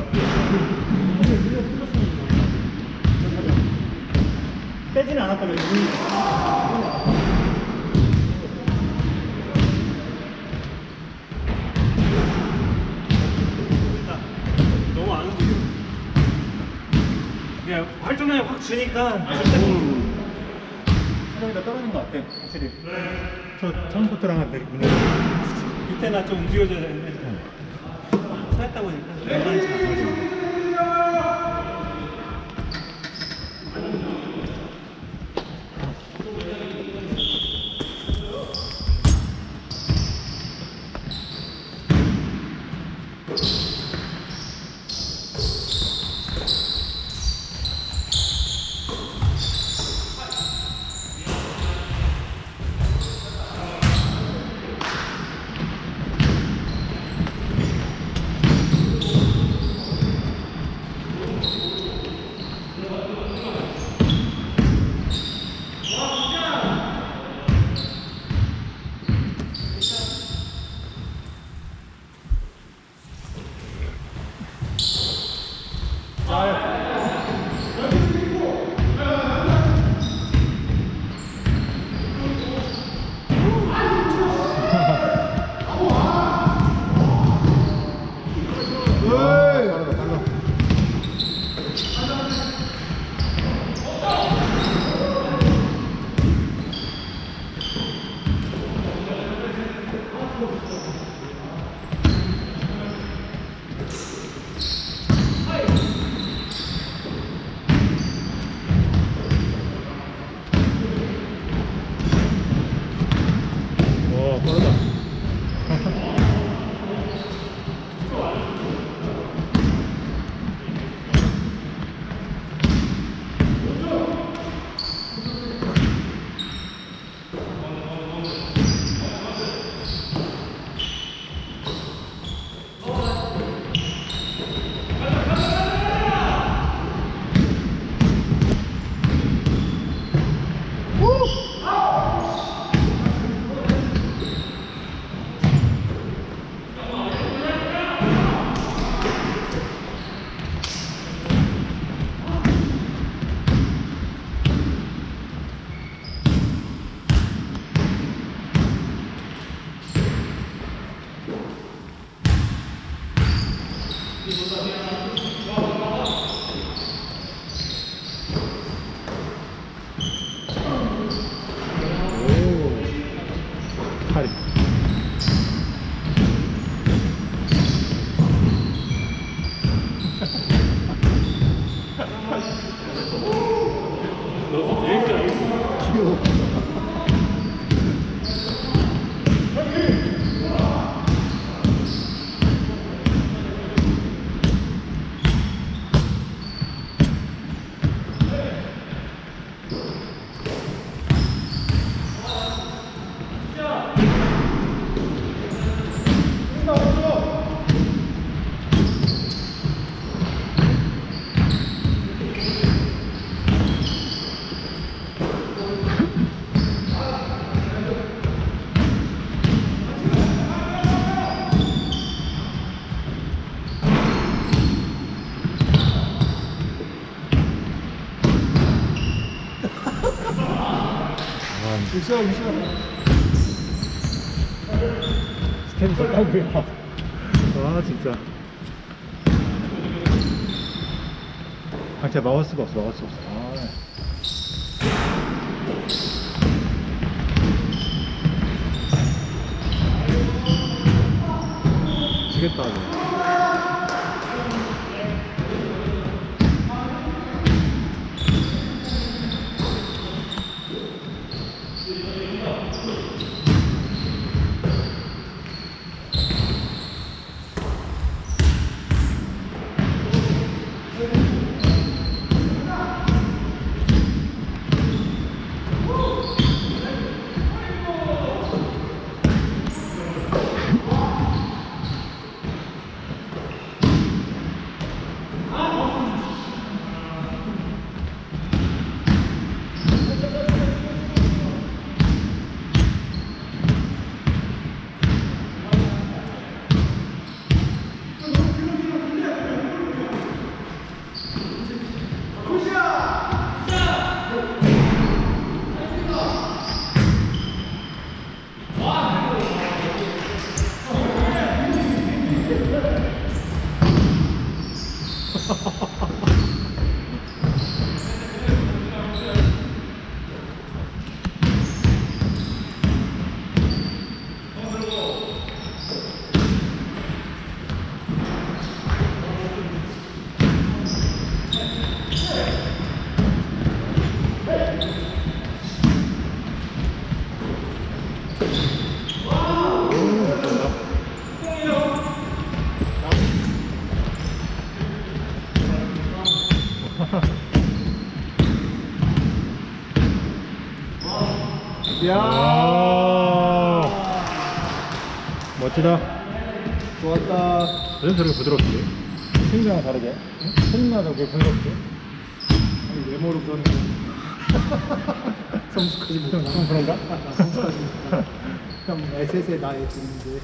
빼지는 않았다면 너무 안 움직여. 그냥 활동량이 확 주니까 체력이 떨어진 것 같아, 확실히. 저 처음부터랑 한 내리구나. 이때 나 좀 움직여줘야 되는데 살았다 보니까 영광이지 않아. 와, 빠르다. 팔이. 귀여워. 으쌰 으쌰. 스탠드 땅이야. 와, 진짜. 아, 진짜 막을 수가 없어, 막을 수가 없어. 아. 지겠다, 이거. 야. 멋지다. 좋았다. 왜 저렇게 부드럽지? 생각랑 다르게? 생각하고 왜 부드럽지? 아니, 외모로 그러는 거. 성숙하지 못한 거. 좀 그런가? 성숙하지 못한 형 에셋의 나의 분인데.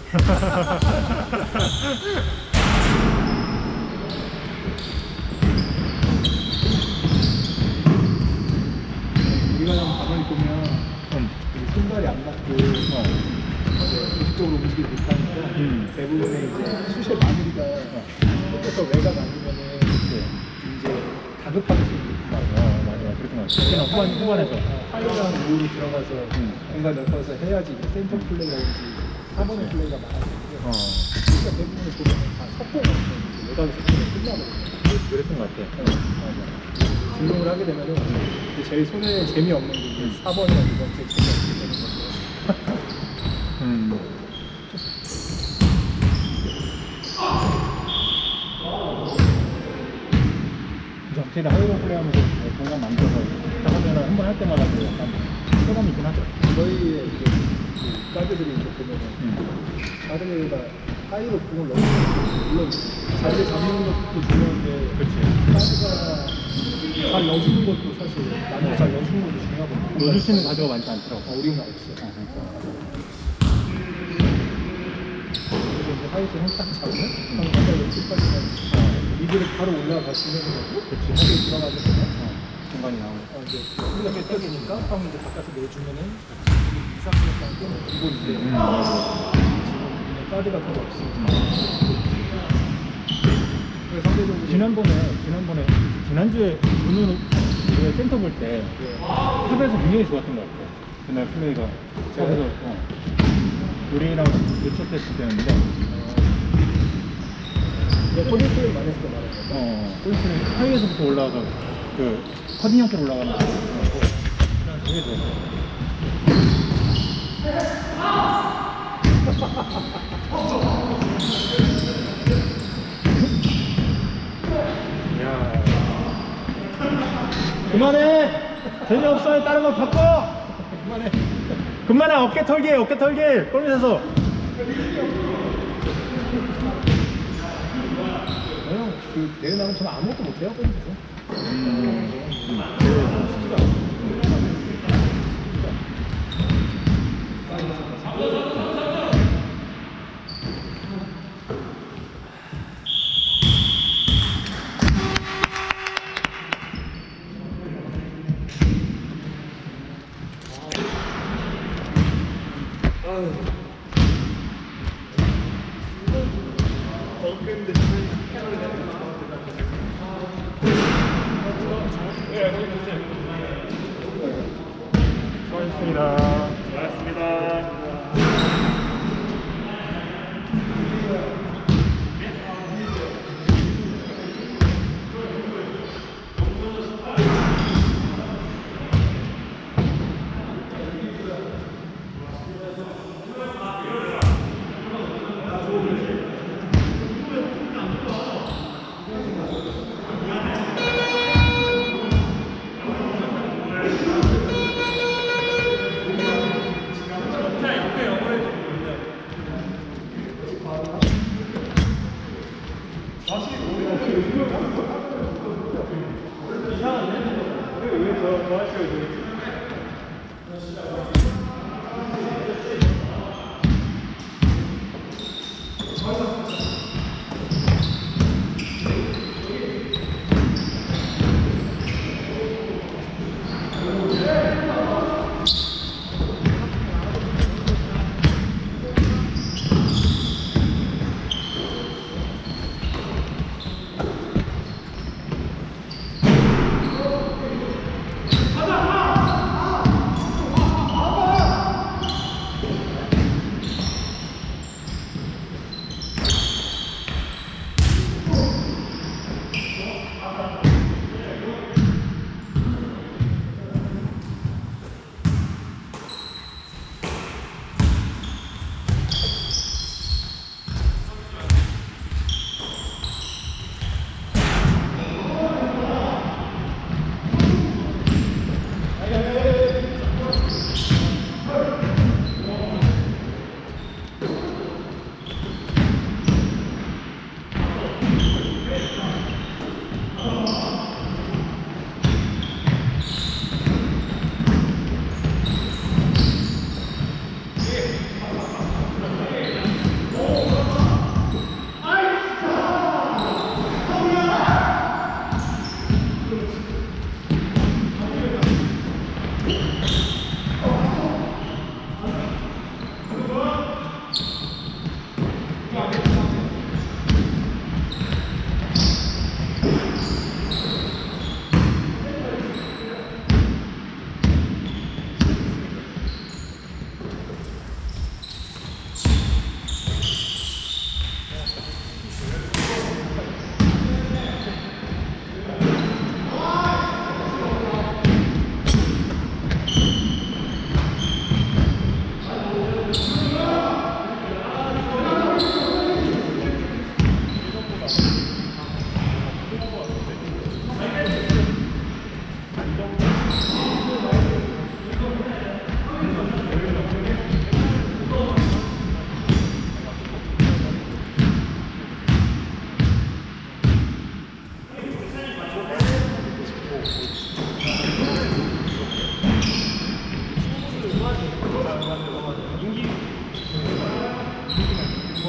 우리가 형 가만히 보면 음. 우리 손발이 안 맞고 이제 이쪽으로 움직이지 못하니까 음. 대부분의 이제 슛의 마무리가 조금 더 외곽 아니면은 이제 다급하게 슛이 맞아, 맞아, 맞아. 그렇게 맞아. 특히나 후반, 후반에서. 하이랑 우로 들어가서 음. 공간 넓혀서 해야지 이제 센터 플레이라든지 사 번의 플레이가 많았는데 어. 우리가 대부분을 보면 다 섞어놓고 외곽에서 플레이 끝나버려요. 그랬던 것 같아. 맞아. 등록을 하게 되면은 이제 제일 손에 재미없는 게 이제 사 번이나 이 번째 재미없게 되는 거죠. 음. 확실히 하이로 플레이하면서 공간 만들어서 하면은 한 번 할 때마다 그 약간 소감이 있긴 하죠. 저희의 이제 그 가드들이 이제 보면은 음. 가드가 하이로 공을 넣으면 물론 자리를 잡는 것도 중요한데 그렇지. 가드가 잘 넣어주는 것도 사실 나도 잘 넣어주는 것도 중요하거든요. 넣어줄 수 있는 가드가 많지 않더라고. 어, 우리는 없어요. 어, 그러니까. 그래서 이제 하이트 형딱 잡으면 한 한달 며칠까지만 리드를 바로 올라가시면 그치. 거기에 들어가면 어, 공간이 나오고. 어, 이제 우리가 뺏겨지니까 형 이제 바깥에 내주면은 이, 삼 분 동안 뛰는 기본인데 음, 맞아. 지금 카드가 별로 없으니까 그래서 상대적으로 지난번에, 지난번에, 지난주에 오늘 우리가 센터 볼 때 예. 탑에서 굉장히 좋았던 것 같아. 그날 플레이가. 탑에서, 어. 우리랑 교체했을 때였는데, 이제 포지션을 많이 했을 때 말하는 거 어, 꼴찌는 하이에서부터 올라와서 그 커딩 형태로 올라가는 거 같고, 되게 좋았어. 야. 그만해! 재미없어! 다른 거 바꿔! 그만해. 그만해! 어깨 털기! 어깨 털기! 골밑에서! 형, 그 내일 나가면 저는 아무것도 못해요, 거기서. 음. 쉽지가 않아요. 수고하셨습니다. 고맙습니다.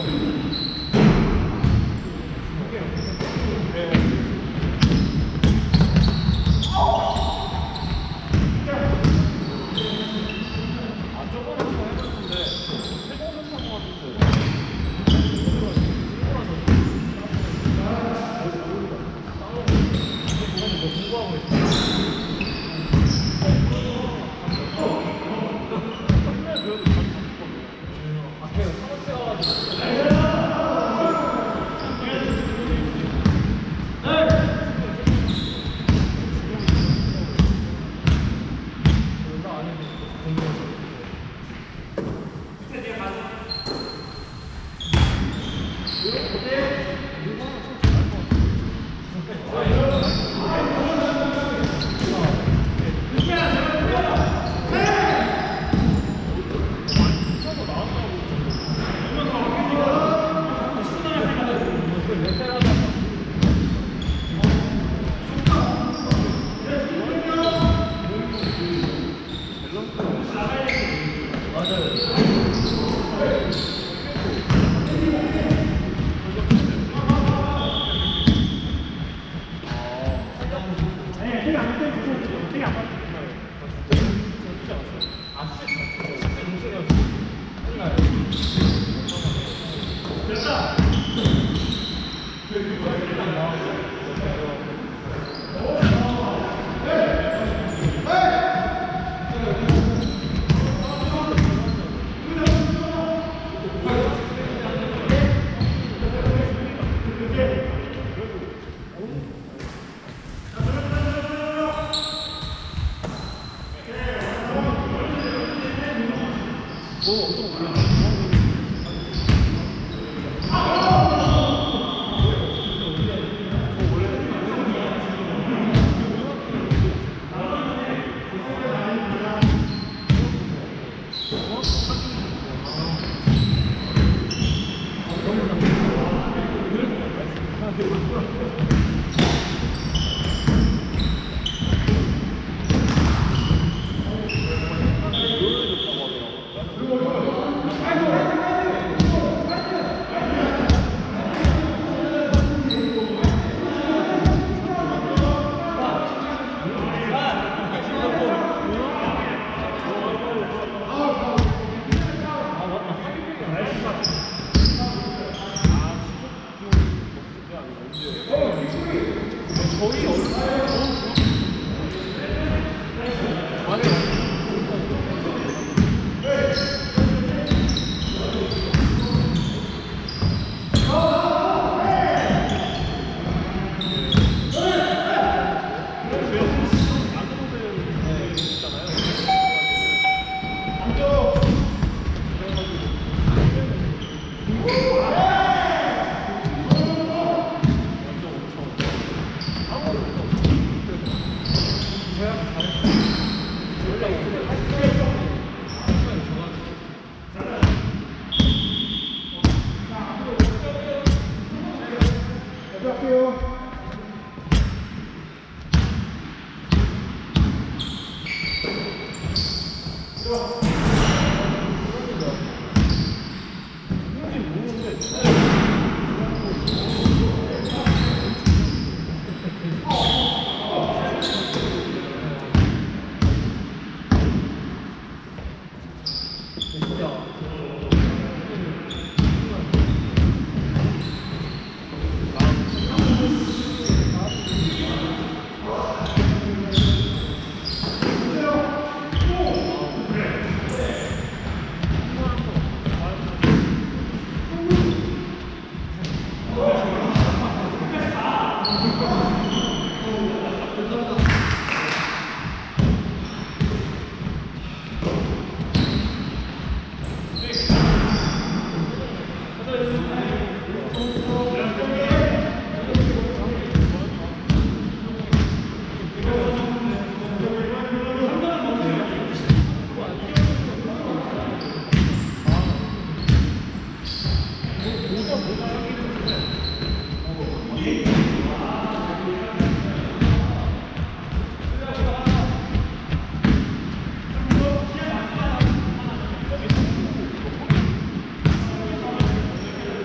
아,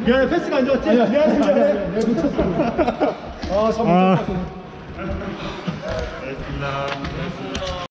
미안해, 패스가 안 좋았지? 아니야, 미안해, 아니야, 미안해. 아니야, 내가 놓쳤어. 아, 참 아. 못쳤어. 알겠습니다.